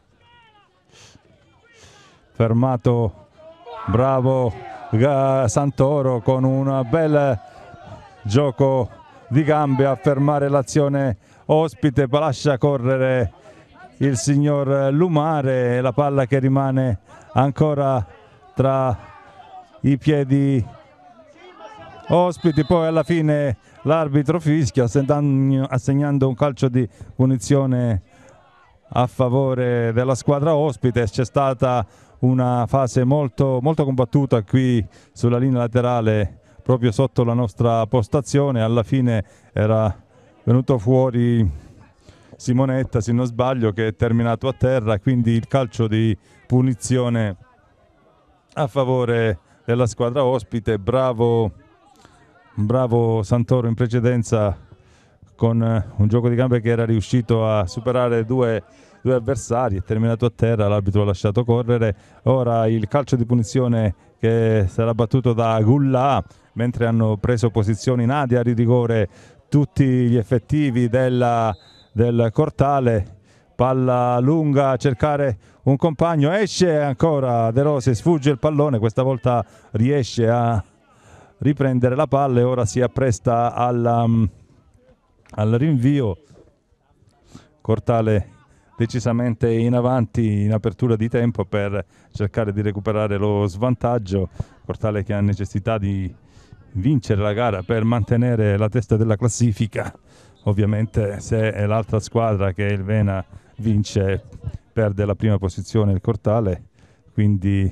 fermato, bravo Santoro con un bel gioco di gambe a fermare l'azione ospite, lascia correre il signor Lumare, la palla che rimane ancora tra i piedi ospiti, poi alla fine l'arbitro fischia assegnando un calcio di punizione a favore della squadra ospite. C'è stata una fase molto combattuta qui sulla linea laterale, proprio sotto la nostra postazione. Alla fine era venuto fuori Simonetta, se non sbaglio, che è terminato a terra, quindi il calcio di punizione a favore della squadra ospite. Bravo Santoro in precedenza con un gioco di gambe che era riuscito a superare due avversari, è terminato a terra, l'arbitro ha lasciato correre. Ora il calcio di punizione che sarà battuto da Gullà, mentre hanno preso posizione in area di rigore tutti gli effettivi del Cortale. Palla lunga a cercare un compagno, esce ancora De Rossi, sfugge il pallone, questa volta riesce a riprendere la palla e ora si appresta al rinvio. Cortale decisamente in avanti in apertura di tempo per cercare di recuperare lo svantaggio. Cortale che ha necessità di vincere la gara per mantenere la testa della classifica. Ovviamente se l'altra squadra, che è il Vena, vince, perde la prima posizione il Cortale, quindi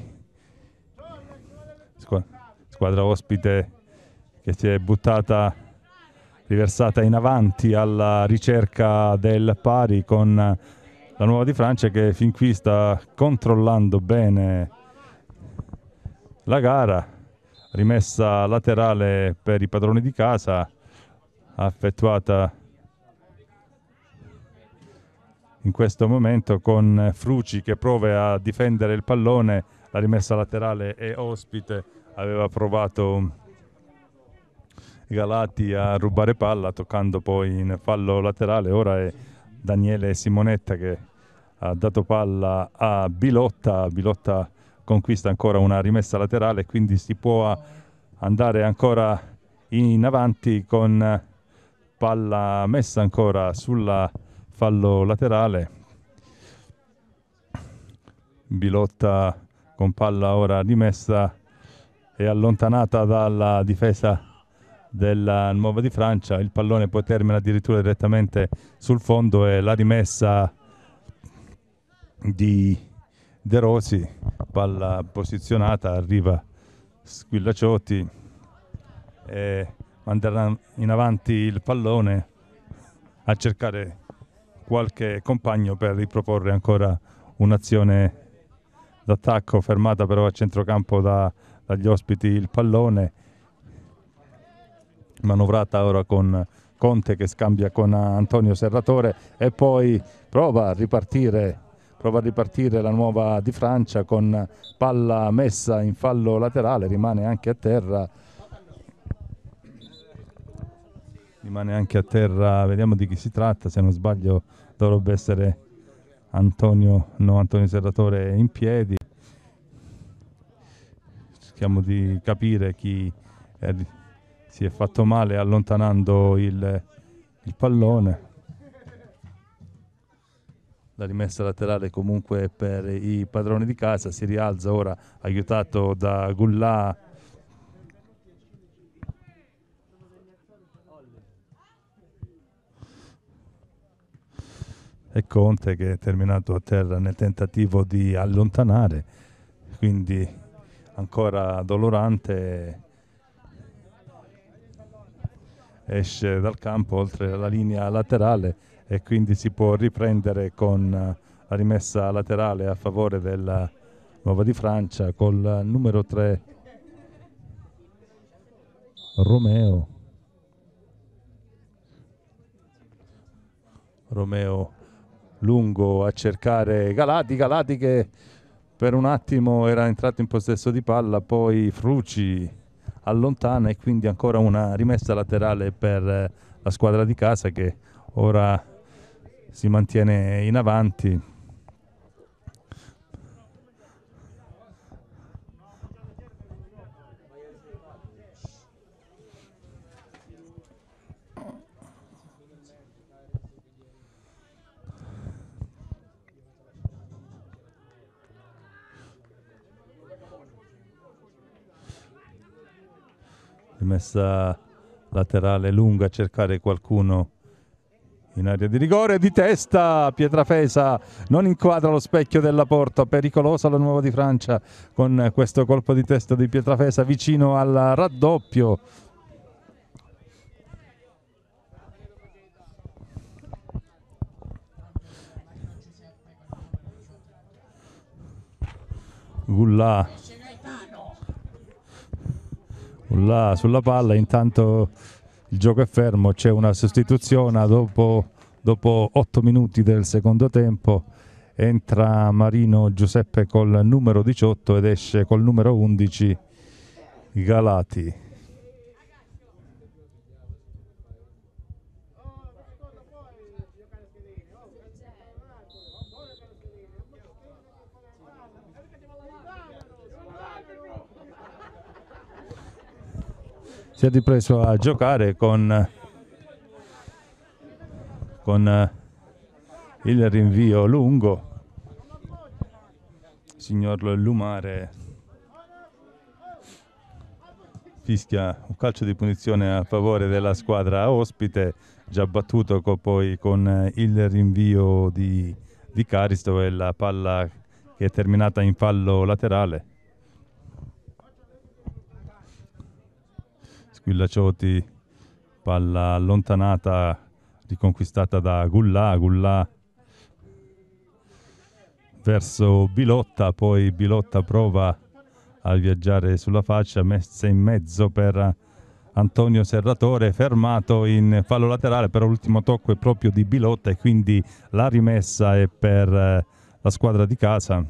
squadra ospite che si è riversata in avanti alla ricerca del pari, con la Nuova di Francia che fin qui sta controllando bene la gara. Rimessa laterale per i padroni di casa, effettuata in questo momento con Fruci che prova a difendere il pallone. La rimessa laterale è ospite, aveva provato Galati a rubare palla, toccando poi in fallo laterale. Ora è Daniele Simonetta che ha dato palla a Bilotta. Bilotta conquista ancora una rimessa laterale, quindi si può andare ancora in avanti con palla messa ancora sulla fallo laterale. Bilotta con palla ora rimessa e allontanata dalla difesa della Nuova di Francia. Il pallone poi termina addirittura direttamente sul fondo e la rimessa di De Rossi, palla posizionata, arriva Squillacciotti e manderà in avanti il pallone a cercare qualche compagno per riproporre ancora un'azione d'attacco, fermata però a centrocampo dagli ospiti il pallone. Manovrata ora con Conte che scambia con Antonio Serratore e poi prova a ripartire la Nuova di Francia con palla messa in fallo laterale, rimane anche a terra, vediamo di chi si tratta, se non sbaglio dovrebbe essere Antonio Serratore in piedi. Cerchiamo di capire chi si è fatto male allontanando il pallone. La rimessa laterale comunque per i padroni di casa, si rialza ora aiutato da Gullà. E Conte che è terminato a terra nel tentativo di allontanare, quindi ancora dolorante esce dal campo oltre la linea laterale e quindi si può riprendere con la rimessa laterale a favore della Nuova di Francia col numero 3 Romeo lungo a cercare Galati che per un attimo era entrato in possesso di palla, poi Fruci allontana e quindi ancora una rimessa laterale per la squadra di casa che ora si mantiene in avanti. Rimessa laterale lunga a cercare qualcuno in area di rigore, di testa Pietrafesa non inquadra lo specchio della porta, pericolosa la Nuova di Francia con questo colpo di testa di Pietrafesa vicino al raddoppio. Gullà sulla palla, intanto il gioco è fermo, c'è una sostituzione dopo 8 minuti del secondo tempo, entra Marino Giuseppe col numero 18 ed esce col numero 11 Galati. Si è ripreso a giocare con il rinvio lungo. Signor Lumare fischia un calcio di punizione a favore della squadra ospite, già battuto poi con il rinvio di Caristo e la palla che è terminata in fallo laterale. Squillacioti, palla allontanata, riconquistata da Gullà verso Bilotta, poi Bilotta prova a viaggiare sulla fascia, messa in mezzo per Antonio Serratore, fermato in fallo laterale, però l'ultimo tocco è proprio di Bilotta e quindi la rimessa è per la squadra di casa.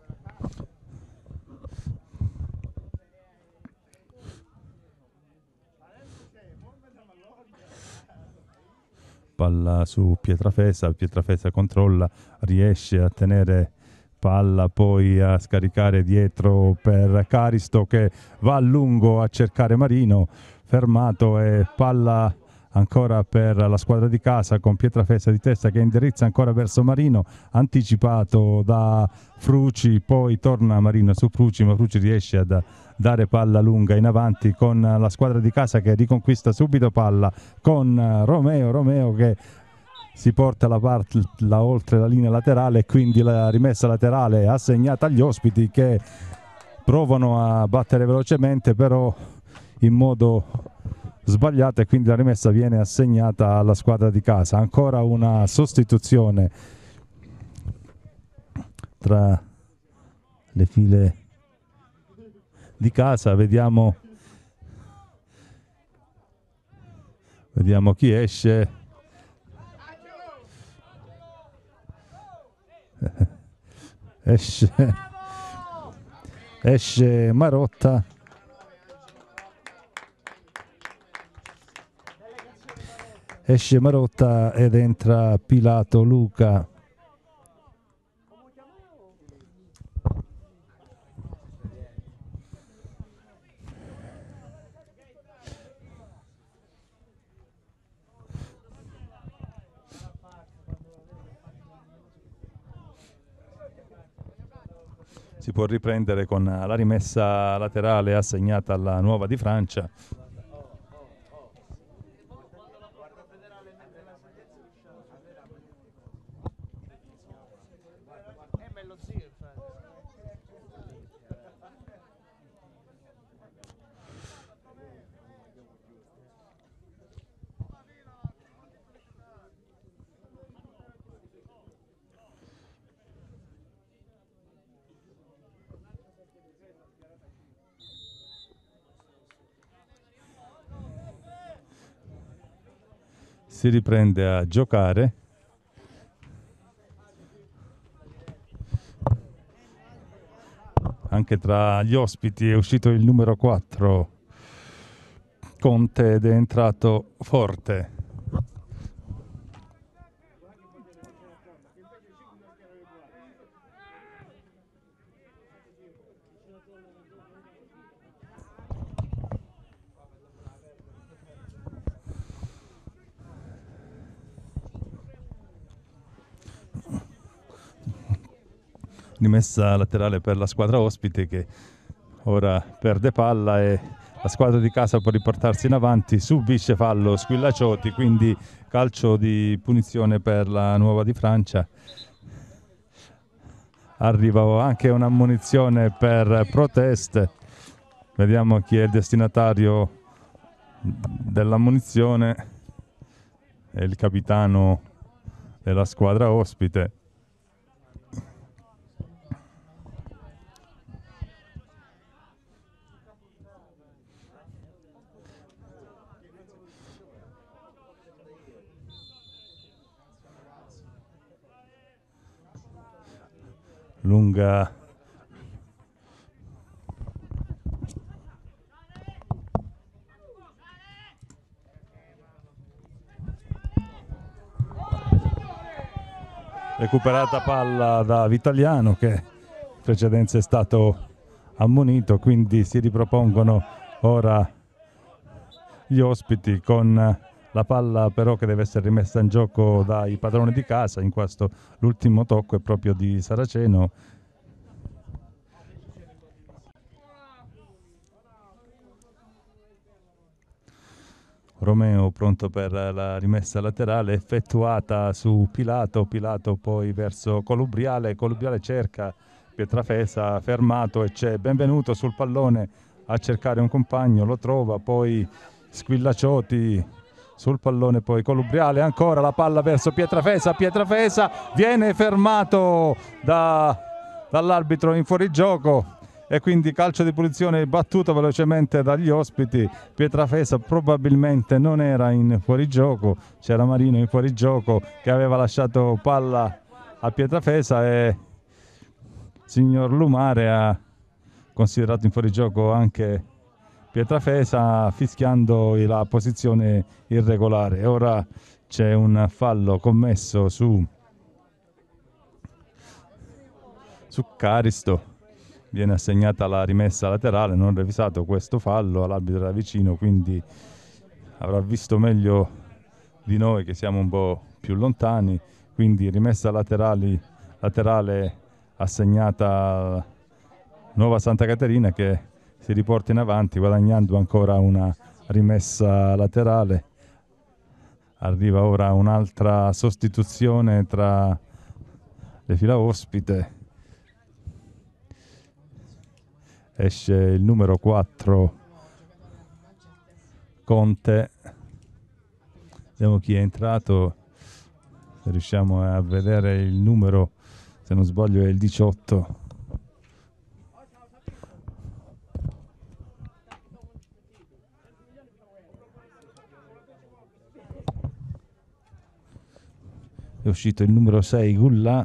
Palla su Pietrafesa controlla, riesce a tenere palla, poi a scaricare dietro per Caristo che va a lungo a cercare Marino, fermato, e palla ancora per la squadra di casa con Pietrafesa di testa che indirizza ancora verso Marino, anticipato da Fruci, poi torna Marino su Fruci, ma Fruci riesce a dare palla lunga in avanti con la squadra di casa che riconquista subito palla con Romeo che si porta oltre la linea laterale e quindi la rimessa laterale assegnata agli ospiti che provano a battere velocemente però in modo sbagliato e quindi la rimessa viene assegnata alla squadra di casa. Ancora una sostituzione tra le file di casa, vediamo chi esce. Esce Marotta ed entra Pilato Luca. si può riprendere con la rimessa laterale assegnata alla Nuova di Francia. Si riprende a giocare. Anche tra gli ospiti è uscito il numero 4, Conte, ed è entrato Forte. Rimessa laterale per la squadra ospite, che ora perde palla e la squadra di casa può riportarsi in avanti, subisce fallo Squillacioti, quindi calcio di punizione per la Nuova di Francia. Arriva anche un'ammonizione per proteste, vediamo chi è il destinatario dell'ammonizione, è il capitano della squadra ospite. Lunga recuperata palla da Vitaliano, che in precedenza è stato ammonito, quindi si ripropongono ora gli ospiti con la palla però che deve essere rimessa in gioco dai padroni di casa. In questo l'ultimo tocco è proprio di Saraceno. Romeo pronto per la rimessa laterale effettuata su Pilato, Pilato poi verso Colubriale, Colubriale cerca Pietrafesa, fermato, e c'è Benvenuto sul pallone a cercare un compagno, lo trova, poi Squillacioti sul pallone, poi Colubriale, ancora la palla verso Pietrafesa, Pietrafesa viene fermato dall'arbitro in fuorigioco e quindi calcio di punizione battuto velocemente dagli ospiti. Pietrafesa probabilmente non era in fuorigioco, c'era Marino in fuorigioco che aveva lasciato palla a Pietrafesa e signor Lumare ha considerato in fuorigioco anche Pietrafesa, fischiando la posizione irregolare. Ora c'è un fallo commesso su Caristo, viene assegnata la rimessa laterale, non revisato questo fallo, all'arbitro da vicino, quindi avrà visto meglio di noi che siamo un po' più lontani, quindi rimessa laterale assegnata Nuova Santa Caterina, che si riporta in avanti guadagnando ancora una rimessa laterale. Arriva ora un'altra sostituzione tra le fila ospite. Esce il numero 4 Conte. Vediamo chi è entrato, se riusciamo a vedere il numero, se non sbaglio è il 18. È uscito il numero 6 Gullà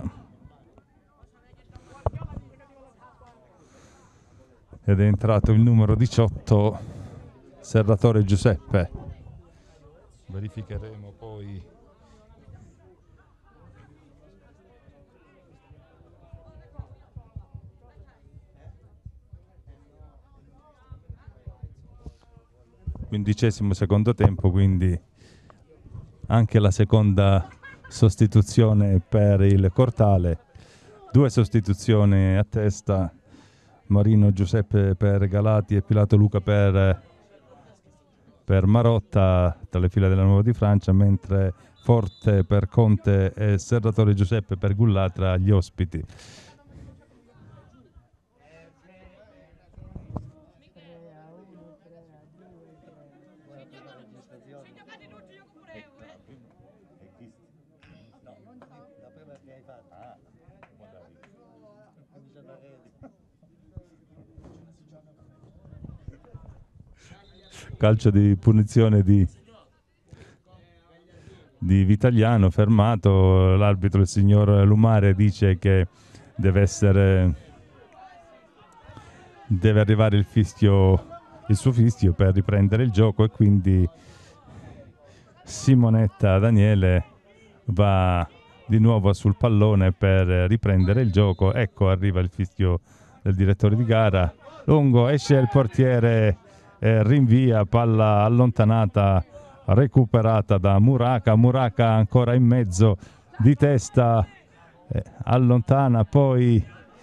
ed è entrato il numero 18 Serratore Giuseppe. Verificheremo poi quindicesimo secondo tempo, quindi anche la seconda sostituzione per il Cortale. Due sostituzioni a testa Marino Giuseppe per Galati e Pilato Luca per Marotta tra le file della Nuova di Francia, mentre Forte per Conte e Serratore Giuseppe per Gullà tra gli ospiti. Calcio di punizione di Vitagliano, fermato. L'arbitro, il signor Lumare, dice che deve arrivare il suo fischio per riprendere il gioco, e quindi Simonetta Daniele va di nuovo sul pallone per riprendere il gioco. Ecco, arriva il fischio del direttore di gara. Lungo, esce il portiere, rinvia, palla allontanata, recuperata da Muraca. Muraca ancora in mezzo, di testa, allontana, poi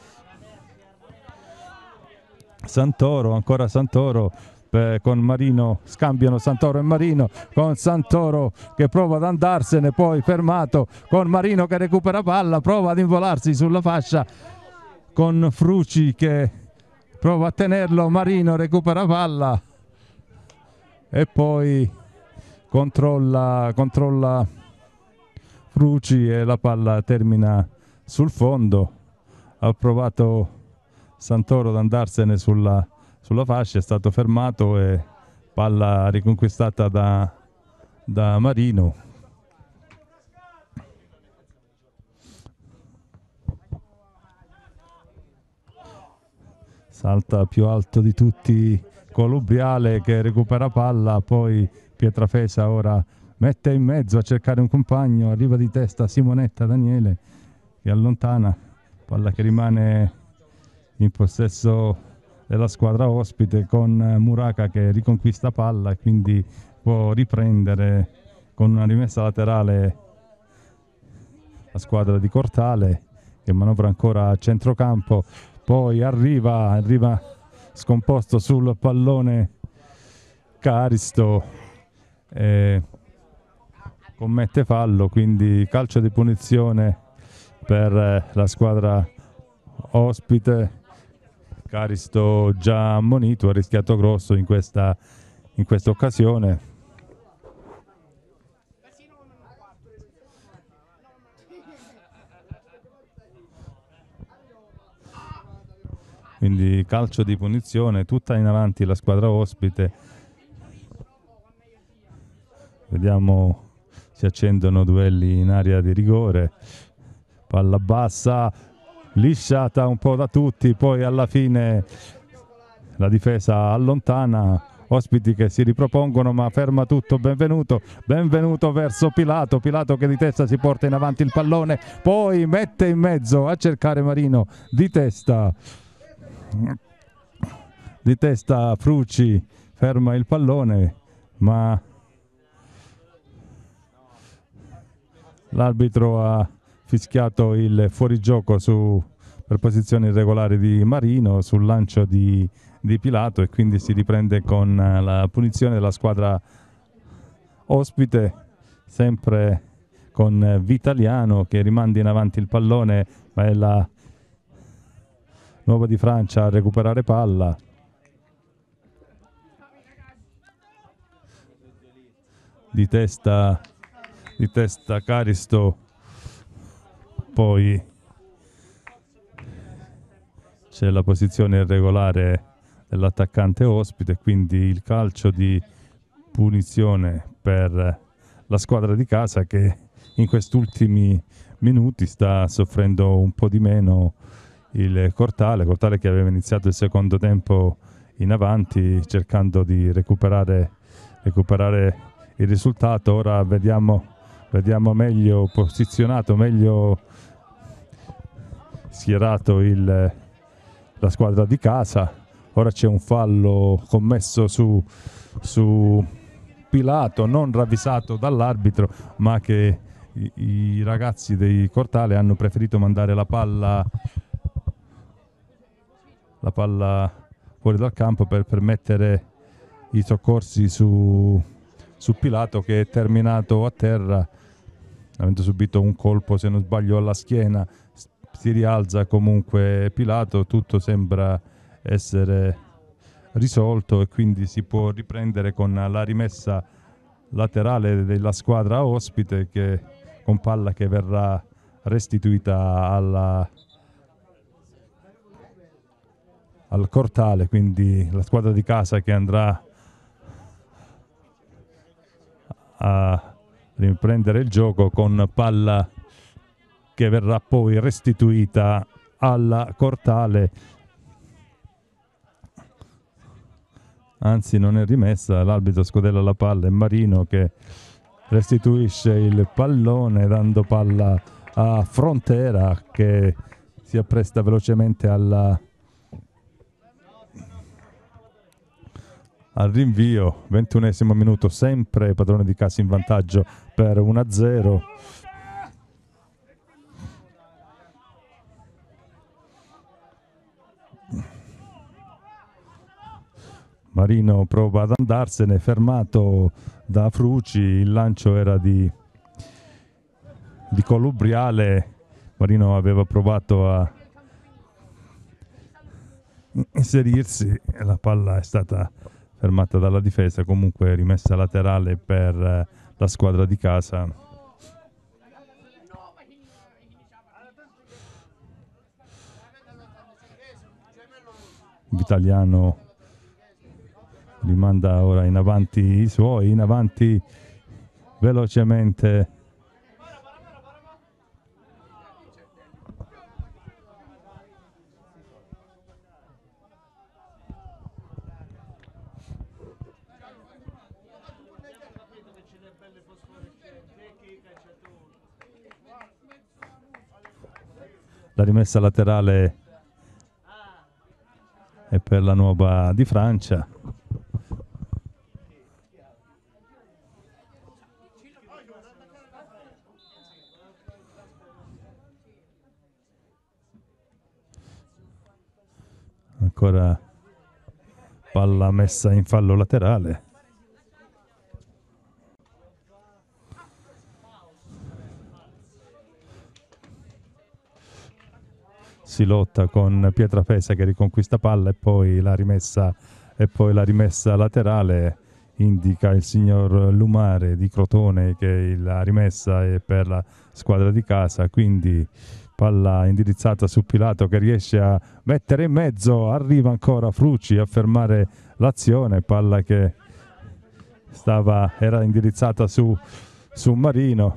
Santoro, ancora Santoro con Marino, scambiano Santoro e Marino, con Santoro che prova ad andarsene, poi fermato, con Marino che recupera palla, prova ad involarsi sulla fascia, con Fruci che prova a tenerlo, Marino recupera palla e poi controlla Fruci e la palla termina sul fondo. Ha provato Santoro ad andarsene sulla fascia, è stato fermato e palla riconquistata da Marino. Salta più alto di tutti Colubriale che recupera palla, poi Pietrafesa ora mette in mezzo a cercare un compagno, arriva di testa Simonetta Daniele che allontana, palla che rimane in possesso della squadra ospite, con Muraca che riconquista palla e quindi può riprendere con una rimessa laterale la squadra di Cortale, che manovra ancora a centrocampo, poi arriva scomposto sul pallone Caristo, commette fallo, quindi calcio di punizione per la squadra ospite. Caristo già ammonito, ha rischiato grosso in questa occasione. Quindi calcio di punizione, tutta in avanti la squadra ospite. Vediamo, si accendono duelli in area di rigore. Palla bassa, lisciata un po' da tutti, poi alla fine la difesa allontana, ospiti che si ripropongono ma ferma tutto. Benvenuto verso Pilato che di testa si porta in avanti il pallone, poi mette in mezzo a cercare Marino, di testa Fruci ferma il pallone, ma l'arbitro ha fischiato il fuorigioco per posizione irregolare di Marino sul lancio di Pilato, e quindi si riprende con la punizione della squadra ospite, sempre con Vitagliano che rimanda in avanti il pallone, ma è la Nuova di Francia a recuperare palla. Di testa Caristo, poi c'è la posizione irregolare dell'attaccante ospite, quindi il calcio di punizione per la squadra di casa, che in questi ultimi minuti sta soffrendo un po' di meno il Cortale che aveva iniziato il secondo tempo in avanti cercando di recuperare il risultato. Ora vediamo meglio posizionato, meglio schierato la squadra di casa. Ora c'è un fallo commesso su Pilato, non ravvisato dall'arbitro, ma che i ragazzi dei Cortale hanno preferito mandare la palla la palla fuori dal campo per permettere i soccorsi su Pilato, che è terminato a terra avendo subito un colpo, se non sbaglio, alla schiena. Si rialza comunque Pilato, tutto sembra essere risolto e quindi si può riprendere con la rimessa laterale della squadra ospite, che con palla che verrà restituita al Cortale, quindi la squadra di casa che andrà a riprendere il gioco con palla che verrà poi restituita alla Cortale, anzi non è rimessa, l'arbitro scodella la palla, è Marino che restituisce il pallone dando palla a Frontera che si appresta velocemente al rinvio. 21esimo minuto, sempre Padrone di casa in vantaggio per 1-0. Marino prova ad andarsene, fermato da Fruci, il lancio era di Colubriale. Marino aveva provato a inserirsi e la palla è stata fermata dalla difesa, comunque rimessa laterale per la squadra di casa. Vitaliano rimanda ora in avanti i suoi, in avanti velocemente la rimessa laterale è per la Nuova di Francia. Ancora palla messa in fallo laterale. Si lotta con Pietrafesa che riconquista palla e poi la rimessa laterale. Indica il signor Lumare di Crotone che la rimessa è per la squadra di casa, quindi palla indirizzata su Pilato che riesce a mettere in mezzo, arriva ancora Fruci a fermare l'azione, palla che era indirizzata su Marino.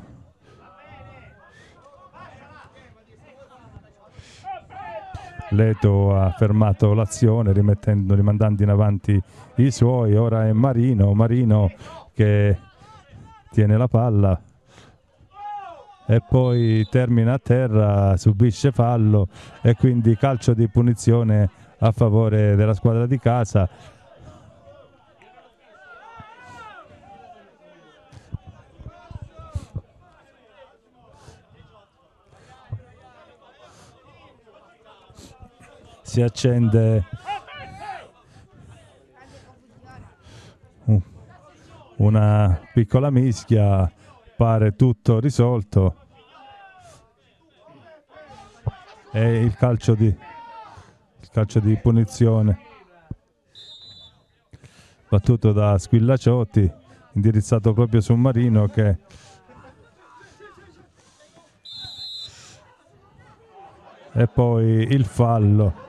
Leto ha fermato l'azione rimandando in avanti i suoi, ora è Marino che tiene la palla e poi termina a terra, subisce fallo e quindi calcio di punizione a favore della squadra di casa. Si accende una piccola mischia, pare tutto risolto e il calcio di punizione battuto da Squillacciotti, indirizzato proprio su Marino che e poi il fallo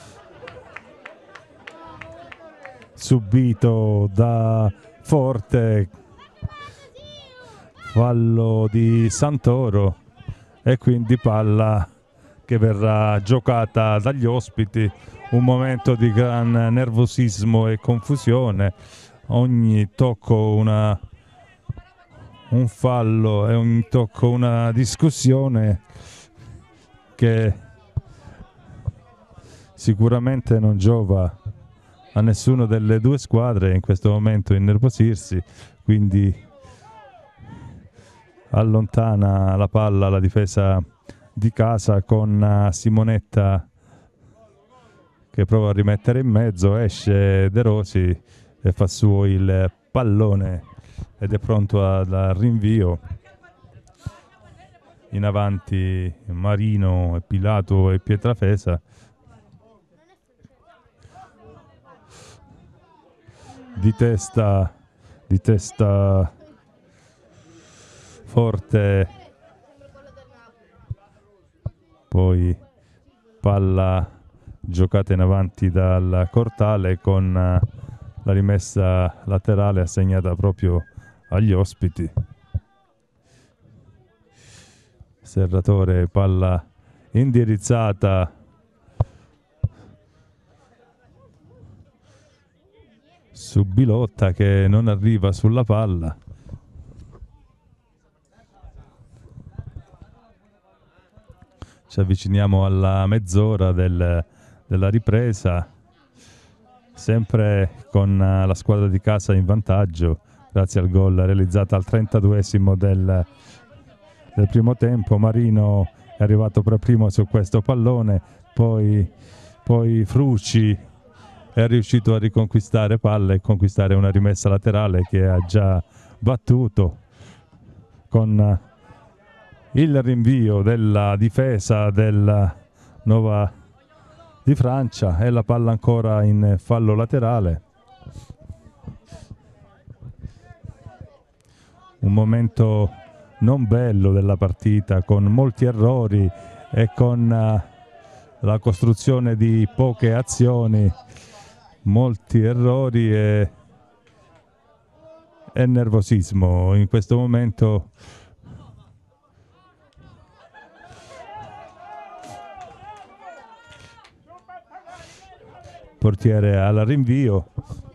subito da Forte, fallo di Santoro e quindi palla che verrà giocata dagli ospiti. Un momento di gran nervosismo e confusione, ogni tocco un fallo e ogni tocco una discussione che sicuramente non giova a nessuna delle due squadre in questo momento innervosirsi, quindi allontana la palla la difesa di casa con Simonetta che prova a rimettere in mezzo, esce De Rosi e fa suo il pallone ed è pronto al rinvio. In avanti Marino, Pilato e Pietrafesa. Di testa forte, poi palla giocata in avanti dal Cortale con la rimessa laterale assegnata proprio agli ospiti. Serratore, palla indirizzata su Bilotta che non arriva sulla palla. Ci avviciniamo alla mezz'ora della ripresa, sempre con la squadra di casa in vantaggio grazie al gol realizzato al 32esimo del primo tempo. Marino è arrivato per primo su questo pallone, poi Fruci è riuscito a riconquistare palla e conquistare una rimessa laterale che ha già battuto con il rinvio della difesa del Nova di Francia e la palla ancora in fallo laterale. Un momento non bello della partita, con molti errori e con la costruzione di poche azioni, molti errori e nervosismo in questo momento. Portiere al rinvio.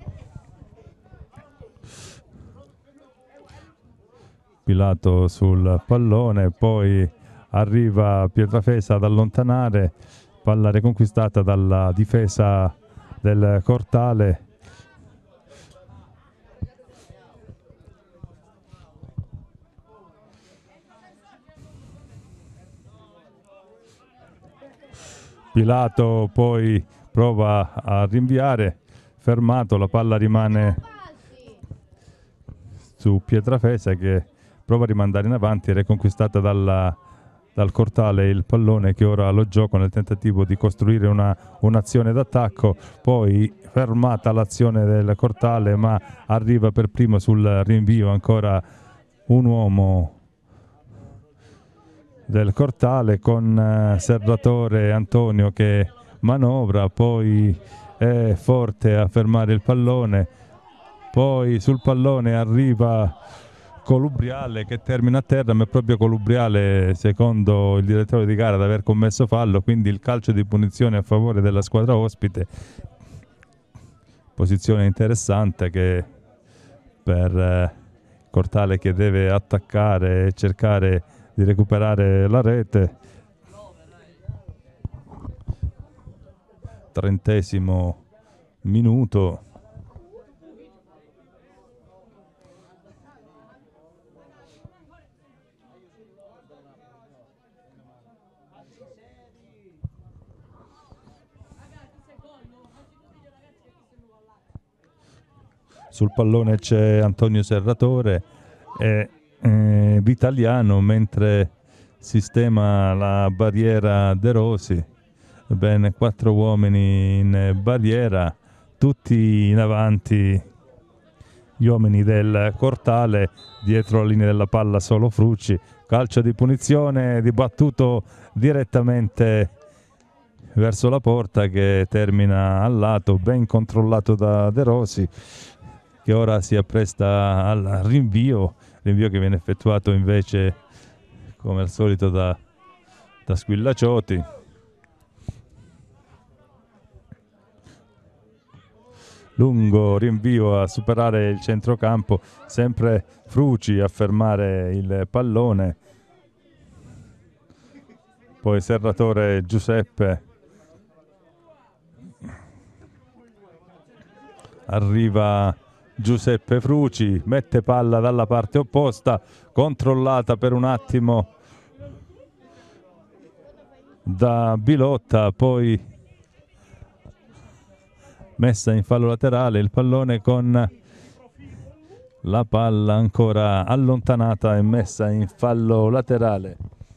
Pilato sul pallone, poi arriva Pietrafesa ad allontanare, palla riconquistata dalla difesa del Cortale. Pilato poi prova a rinviare, fermato, la palla rimane su Pietrafesa che prova a rimandare in avanti, è riconquistata dal Cortale il pallone che ora lo gioca nel tentativo di costruire un'azione d'attacco, poi fermata l'azione del Cortale ma arriva per primo sul rinvio ancora un uomo del Cortale con Serratore Antonio che manovra, poi è forte a fermare il pallone, poi sul pallone arriva Colubriale che termina a terra, ma è proprio Colubriale, secondo il direttore di gara, ad aver commesso fallo, quindi il calcio di punizione a favore della squadra ospite. Posizione interessante che per Cortale che deve attaccare e cercare di recuperare la rete. 30° minuto. Sul pallone c'è Antonio Serratore e Vitaliano, mentre sistema la barriera De Rosi. Bene, 4 uomini in barriera, tutti in avanti gli uomini del Cortale, dietro la linea della palla solo Fruci. Calcio di punizione dibattuto direttamente verso la porta che termina al lato, ben controllato da De Rosi, che ora si appresta al rinvio che viene effettuato invece come al solito da Squillacioti. Lungo rinvio a superare il centrocampo, sempre Fruci a fermare il pallone, poi Serratore Giuseppe, arriva Giuseppe Fruci, mette palla dalla parte opposta, controllata per un attimo da Bilotta, poi messa in fallo laterale, il pallone con la palla ancora allontanata e messa in fallo laterale.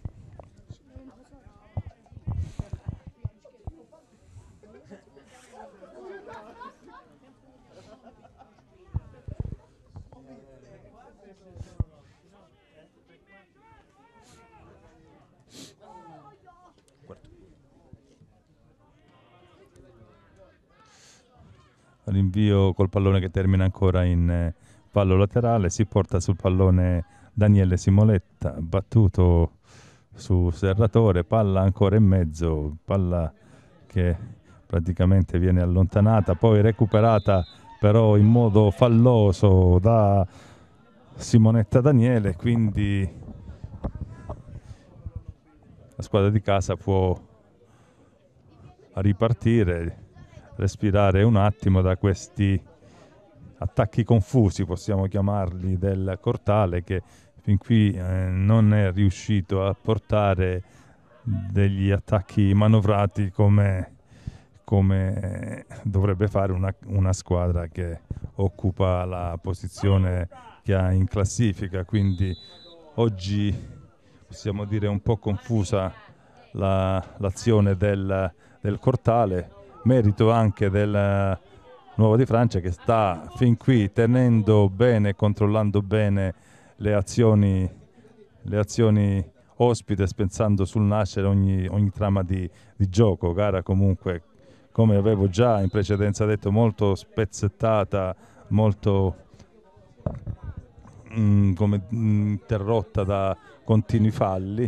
Rinvio col pallone che termina ancora in fallo laterale, si porta sul pallone Daniele Simoletta, battuto su Serratore, palla ancora in mezzo, palla che praticamente viene allontanata, poi recuperata però in modo falloso da Simonetta Daniele, quindi la squadra di casa può ripartire, respirare un attimo da questi attacchi confusi, possiamo chiamarli, del Cortale, che fin qui non è riuscito a portare degli attacchi manovrati come dovrebbe fare una squadra che occupa la posizione che ha in classifica. Quindi oggi possiamo dire un po' confusa l'azione del Cortale, merito anche del Nuovo di Francia, che sta fin qui tenendo bene, controllando bene le azioni ospite, pensando sul nascere ogni trama di gioco. Gara comunque, come avevo già in precedenza detto, molto spezzettata, molto interrotta da continui falli,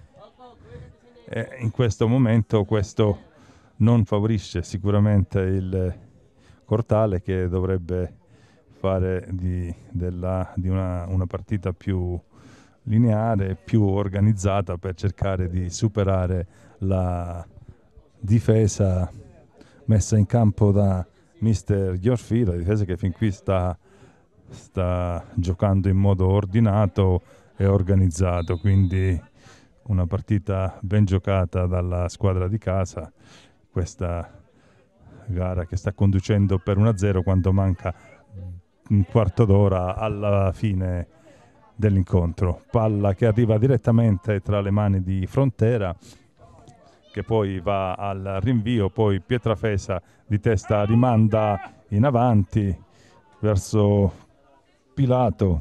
e in questo momento questo non favorisce sicuramente il Cortale, che dovrebbe fare di una partita più lineare, più organizzata, per cercare di superare la difesa messa in campo da mister Ghiorfi, la difesa che fin qui sta giocando in modo ordinato e organizzato. Quindi una partita ben giocata dalla squadra di casa, questa gara che sta conducendo per 1-0 quando manca un quarto d'ora alla fine dell'incontro. Palla che arriva direttamente tra le mani di Frontera, che poi va al rinvio, poi Pietrafesa di testa rimanda in avanti verso Pilato.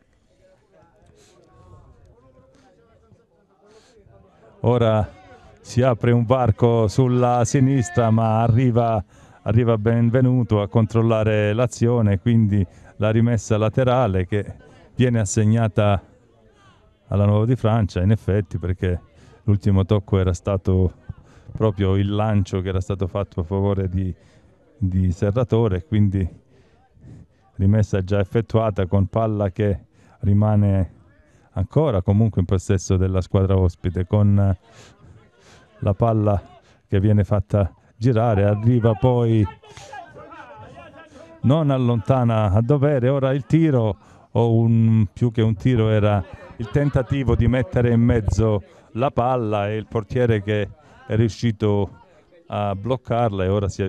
Ora si apre un varco sulla sinistra, ma arriva Benvenuto a controllare l'azione, quindi la rimessa laterale che viene assegnata alla Nuova di Francia, in effetti, perché l'ultimo tocco era stato proprio il lancio che era stato fatto a favore di Serratore, quindi rimessa già effettuata, con palla che rimane ancora comunque in possesso della squadra ospite, con la palla che viene fatta girare, arriva poi, non allontana a dovere. Ora il tiro, più che un tiro era il tentativo di mettere in mezzo la palla, e il portiere che è riuscito a bloccarla, e ora si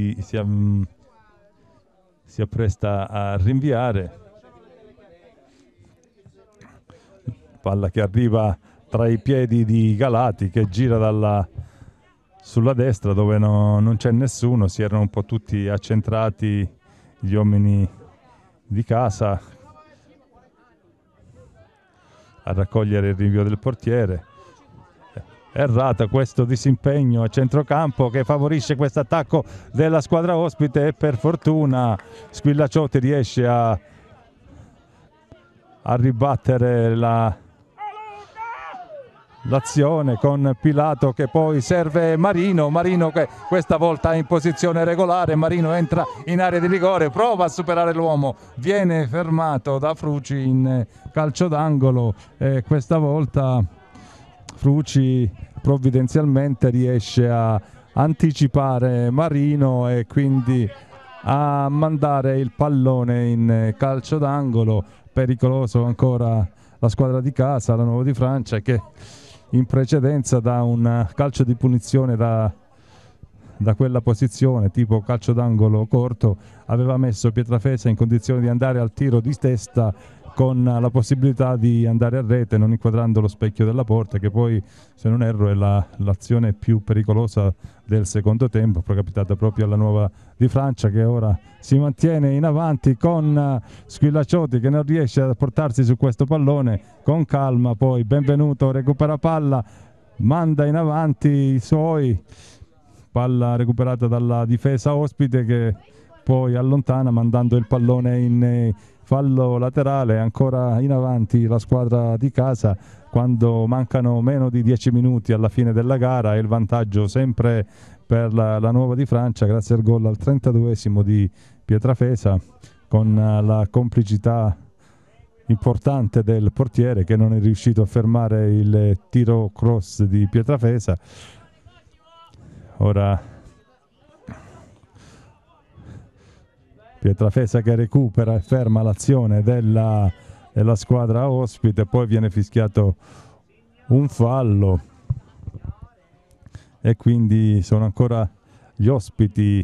appresta a rinviare. Palla che arriva tra i piedi di Galati, che gira sulla destra dove non c'è nessuno. Si erano un po' tutti accentrati gli uomini di casa a raccogliere il rinvio del portiere. Errata questo disimpegno a centrocampo che favorisce questo attacco della squadra ospite, e per fortuna Squillacciotti riesce a ribattere l'azione con Pilato, che poi serve Marino che questa volta è in posizione regolare. Marino entra in area di rigore, prova a superare l'uomo, viene fermato da Fruci in calcio d'angolo, e questa volta Fruci provvidenzialmente riesce a anticipare Marino e quindi a mandare il pallone in calcio d'angolo. Pericoloso ancora la squadra di casa, la Nuova di Francia, che in precedenza da un calcio di punizione da da quella posizione tipo calcio d'angolo corto aveva messo Pietrafesa in condizione di andare al tiro di testa con la possibilità di andare a rete non inquadrando lo specchio della porta, che poi, se non erro, è l'azione più pericolosa del secondo tempo, capitata proprio alla Nuova di Francia, che ora si mantiene in avanti con Squillacciotti che non riesce a portarsi su questo pallone con calma. Poi Benvenuto recupera palla, manda in avanti i suoi, palla recuperata dalla difesa ospite che poi allontana mandando il pallone in fallo laterale. Ancora in avanti la squadra di casa quando mancano meno di 10 minuti alla fine della gara, e il vantaggio sempre per la Nuova di Francia grazie al gol al 32esimo di Pietrafesa, con la complicità importante del portiere che non è riuscito a fermare il tiro cross di Pietrafesa. Ora Pietrafesa che recupera e ferma l'azione della squadra ospite, poi viene fischiato un fallo e quindi sono ancora gli ospiti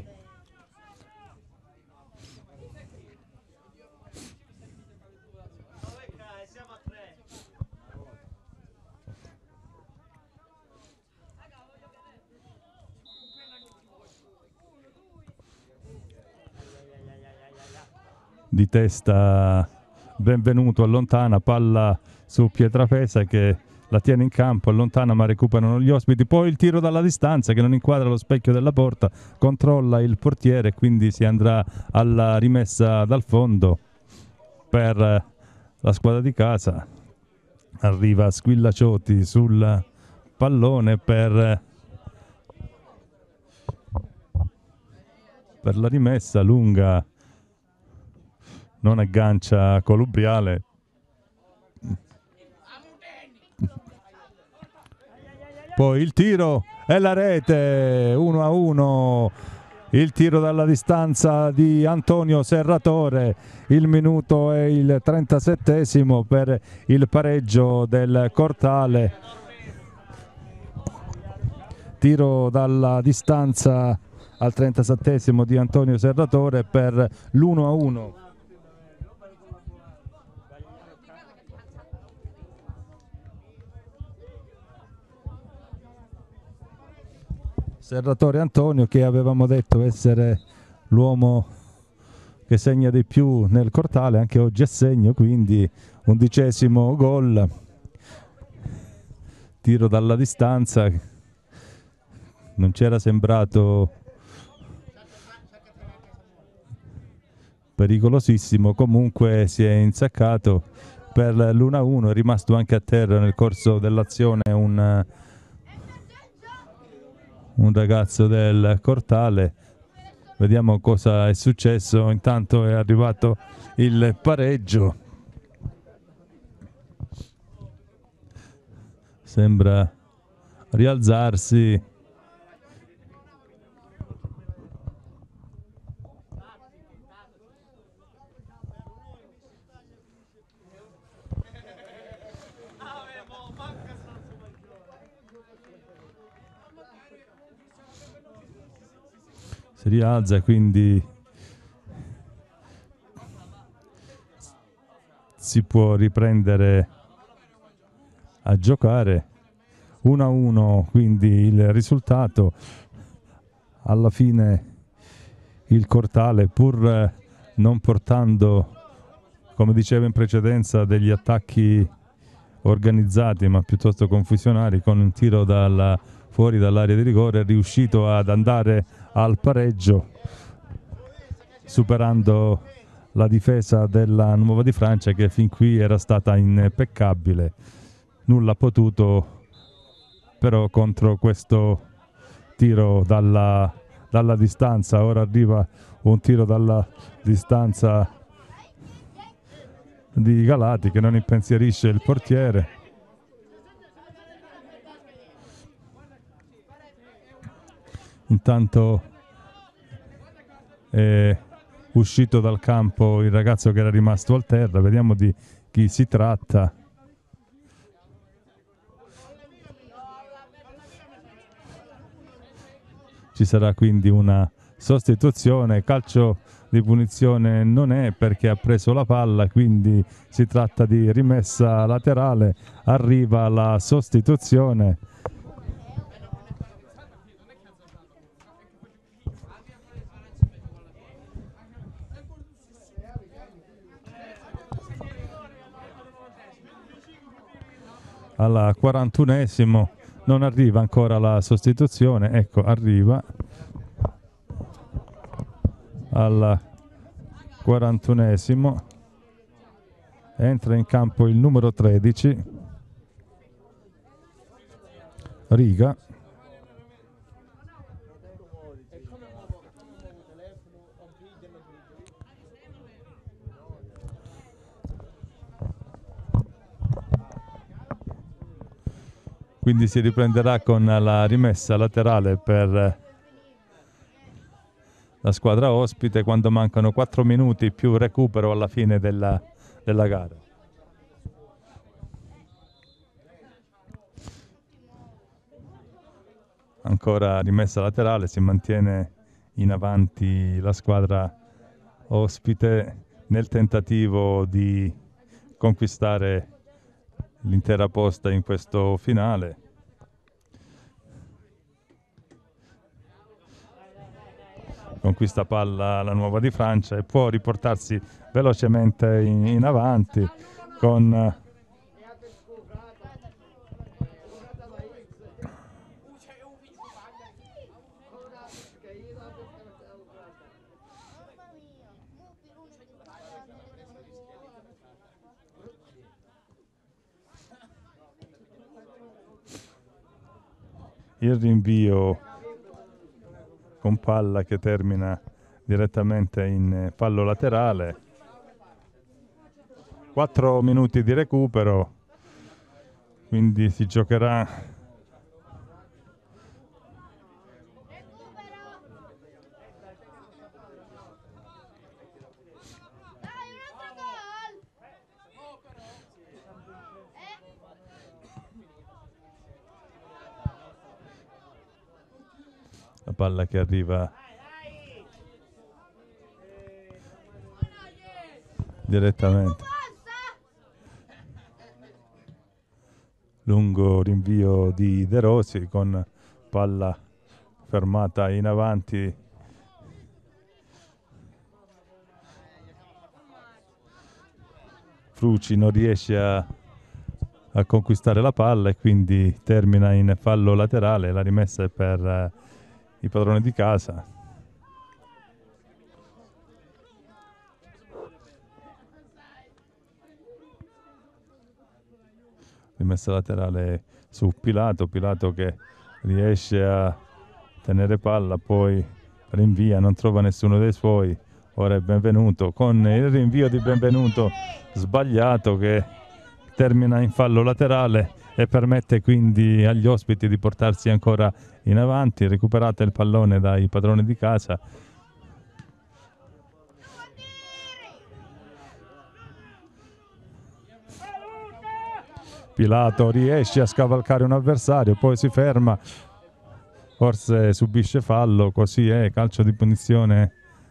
di testa. Benvenuto allontana, palla su Pietrafesa che la tiene in campo, allontana ma recuperano gli ospiti. Poi il tiro dalla distanza che non inquadra lo specchio della porta, controlla il portiere, quindi si andrà alla rimessa dal fondo per la squadra di casa. Arriva Squillacciotti sul pallone per la rimessa lunga, non aggancia Colubriale. Poi il tiro e la rete, 1-1. Il tiro dalla distanza di Antonio Serratore. Il minuto è il 37esimo per il pareggio del Cortale. Tiro dalla distanza al 37esimo di Antonio Serratore per l'1-1. Serratore Antonio, che avevamo detto essere l'uomo che segna di più nel Cortale, anche oggi è segno, quindi 11° gol. Tiro dalla distanza, non c'era sembrato pericolosissimo, comunque si è insaccato per l'1-1. È rimasto anche a terra nel corso dell'azione un ragazzo del Cortale. Vediamo cosa è successo. Intanto è arrivato il pareggio, sembra rialzarsi si rialza, quindi si può riprendere a giocare. 1-1 quindi il risultato. Alla fine il Cortale, pur non portando, come dicevo in precedenza, degli attacchi organizzati ma piuttosto confusionari, con un tiro fuori dall'area di rigore è riuscito ad andare al pareggio, superando la difesa della Nuova di Francia, che fin qui era stata impeccabile. Nulla ha potuto però contro questo tiro dalla distanza. Ora arriva un tiro dalla distanza di Galati che non impensierisce il portiere. Intanto è uscito dal campo il ragazzo che era rimasto al terra, vediamo di chi si tratta. Ci sarà quindi una sostituzione, calcio di punizione non è perché ha preso la palla, quindi si tratta di rimessa laterale, arriva la sostituzione. Al 41esimo non arriva ancora la sostituzione, ecco arriva al 41esimo, entra in campo il numero 13, Riga. Quindi si riprenderà con la rimessa laterale per la squadra ospite quando mancano 4 minuti più recupero alla fine della gara. Ancora rimessa laterale, si mantiene in avanti la squadra ospite nel tentativo di conquistare l'intera posta in questo finale. Conquista palla la Nuova di Francia e può riportarsi velocemente in avanti con il rinvio con palla che termina direttamente in fallo laterale. 4 minuti di recupero, quindi si giocherà la palla che arriva direttamente. Lungo rinvio di De Rossi con palla fermata in avanti. Fruci non riesce a conquistare la palla e quindi termina in fallo laterale. La rimessa è per i padroni di casa. Rimessa laterale su Pilato che riesce a tenere palla, poi rinvia, non trova nessuno dei suoi. Ora è Benvenuto con il rinvio di Benvenuto sbagliato che termina in fallo laterale e permette quindi agli ospiti di portarsi ancora in avanti. Recuperate il pallone dai padroni di casa. Pilato riesce a scavalcare un avversario, poi si ferma, forse subisce fallo, così è, calcio di punizione.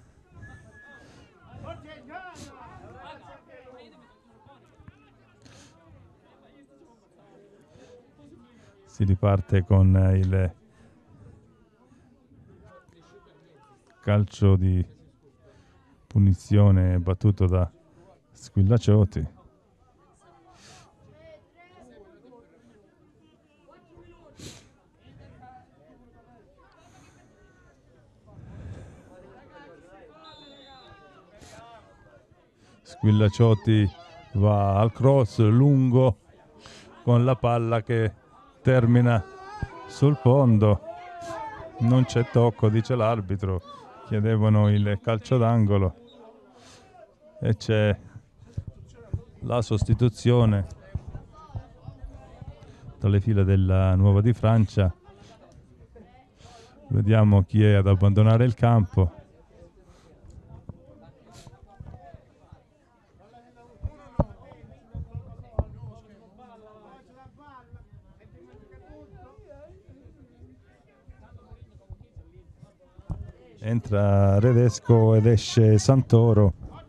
Si riparte con il calcio di punizione battuto da Squillacioti. Squillacioti va al cross lungo con la palla che termina sul fondo. Non c'è tocco, dice l'arbitro. Chiedevano il calcio d'angolo e c'è la sostituzione tra le file della Nuova di Francia. Vediamo chi è ad abbandonare il campo. Entra Redesco ed esce Santoro.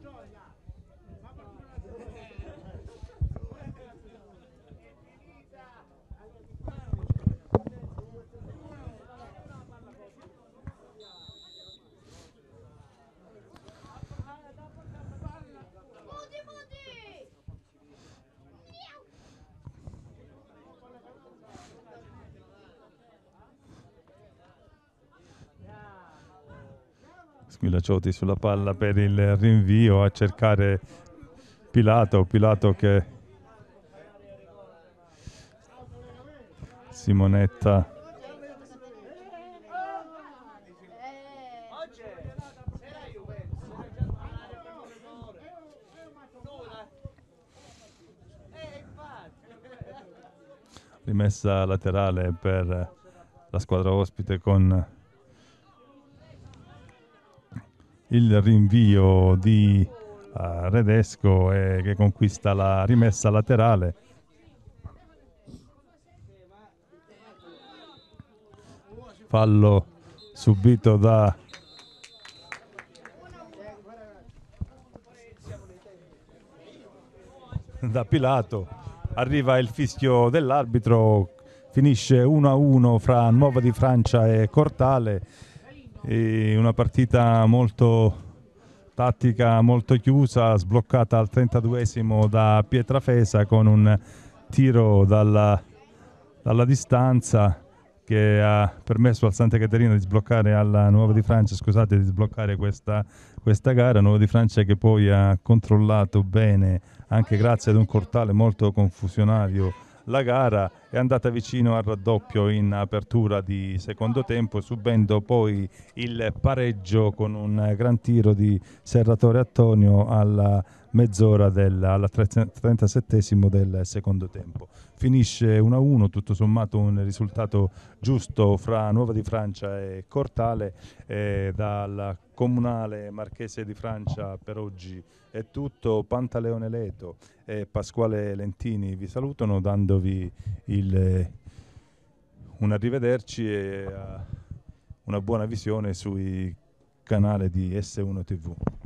Squillaciotti sulla palla per il rinvio a cercare Pilato che Simonetta rimessa laterale per la squadra ospite con il rinvio di Redesco che conquista la rimessa laterale. Fallo subito da Pilato. Arriva il fischio dell'arbitro, finisce 1-1 fra Nuova di Francia e Cortale. E una partita molto tattica, molto chiusa, sbloccata al 32esimo da Pietrafesa con un tiro dalla distanza che ha permesso al Santa Caterina di sbloccare alla Nuova di Francia, scusate, di sbloccare questa gara. Nuova di Francia che poi ha controllato bene, anche grazie ad un Cortale molto confusionario, la gara, è andata vicino al raddoppio in apertura di secondo tempo, subendo poi il pareggio con un gran tiro di Serratore Antonio alla mezz'ora al 37esimo del secondo tempo. Finisce 1-1, tutto sommato un risultato giusto fra Nuova di Francia e Cortale. Dal Comunale Marchese di Francia per oggi è tutto. Pantaleone Leto e Pasquale Lentini vi salutano, dandovi un arrivederci e una buona visione sui canali di S1 TV.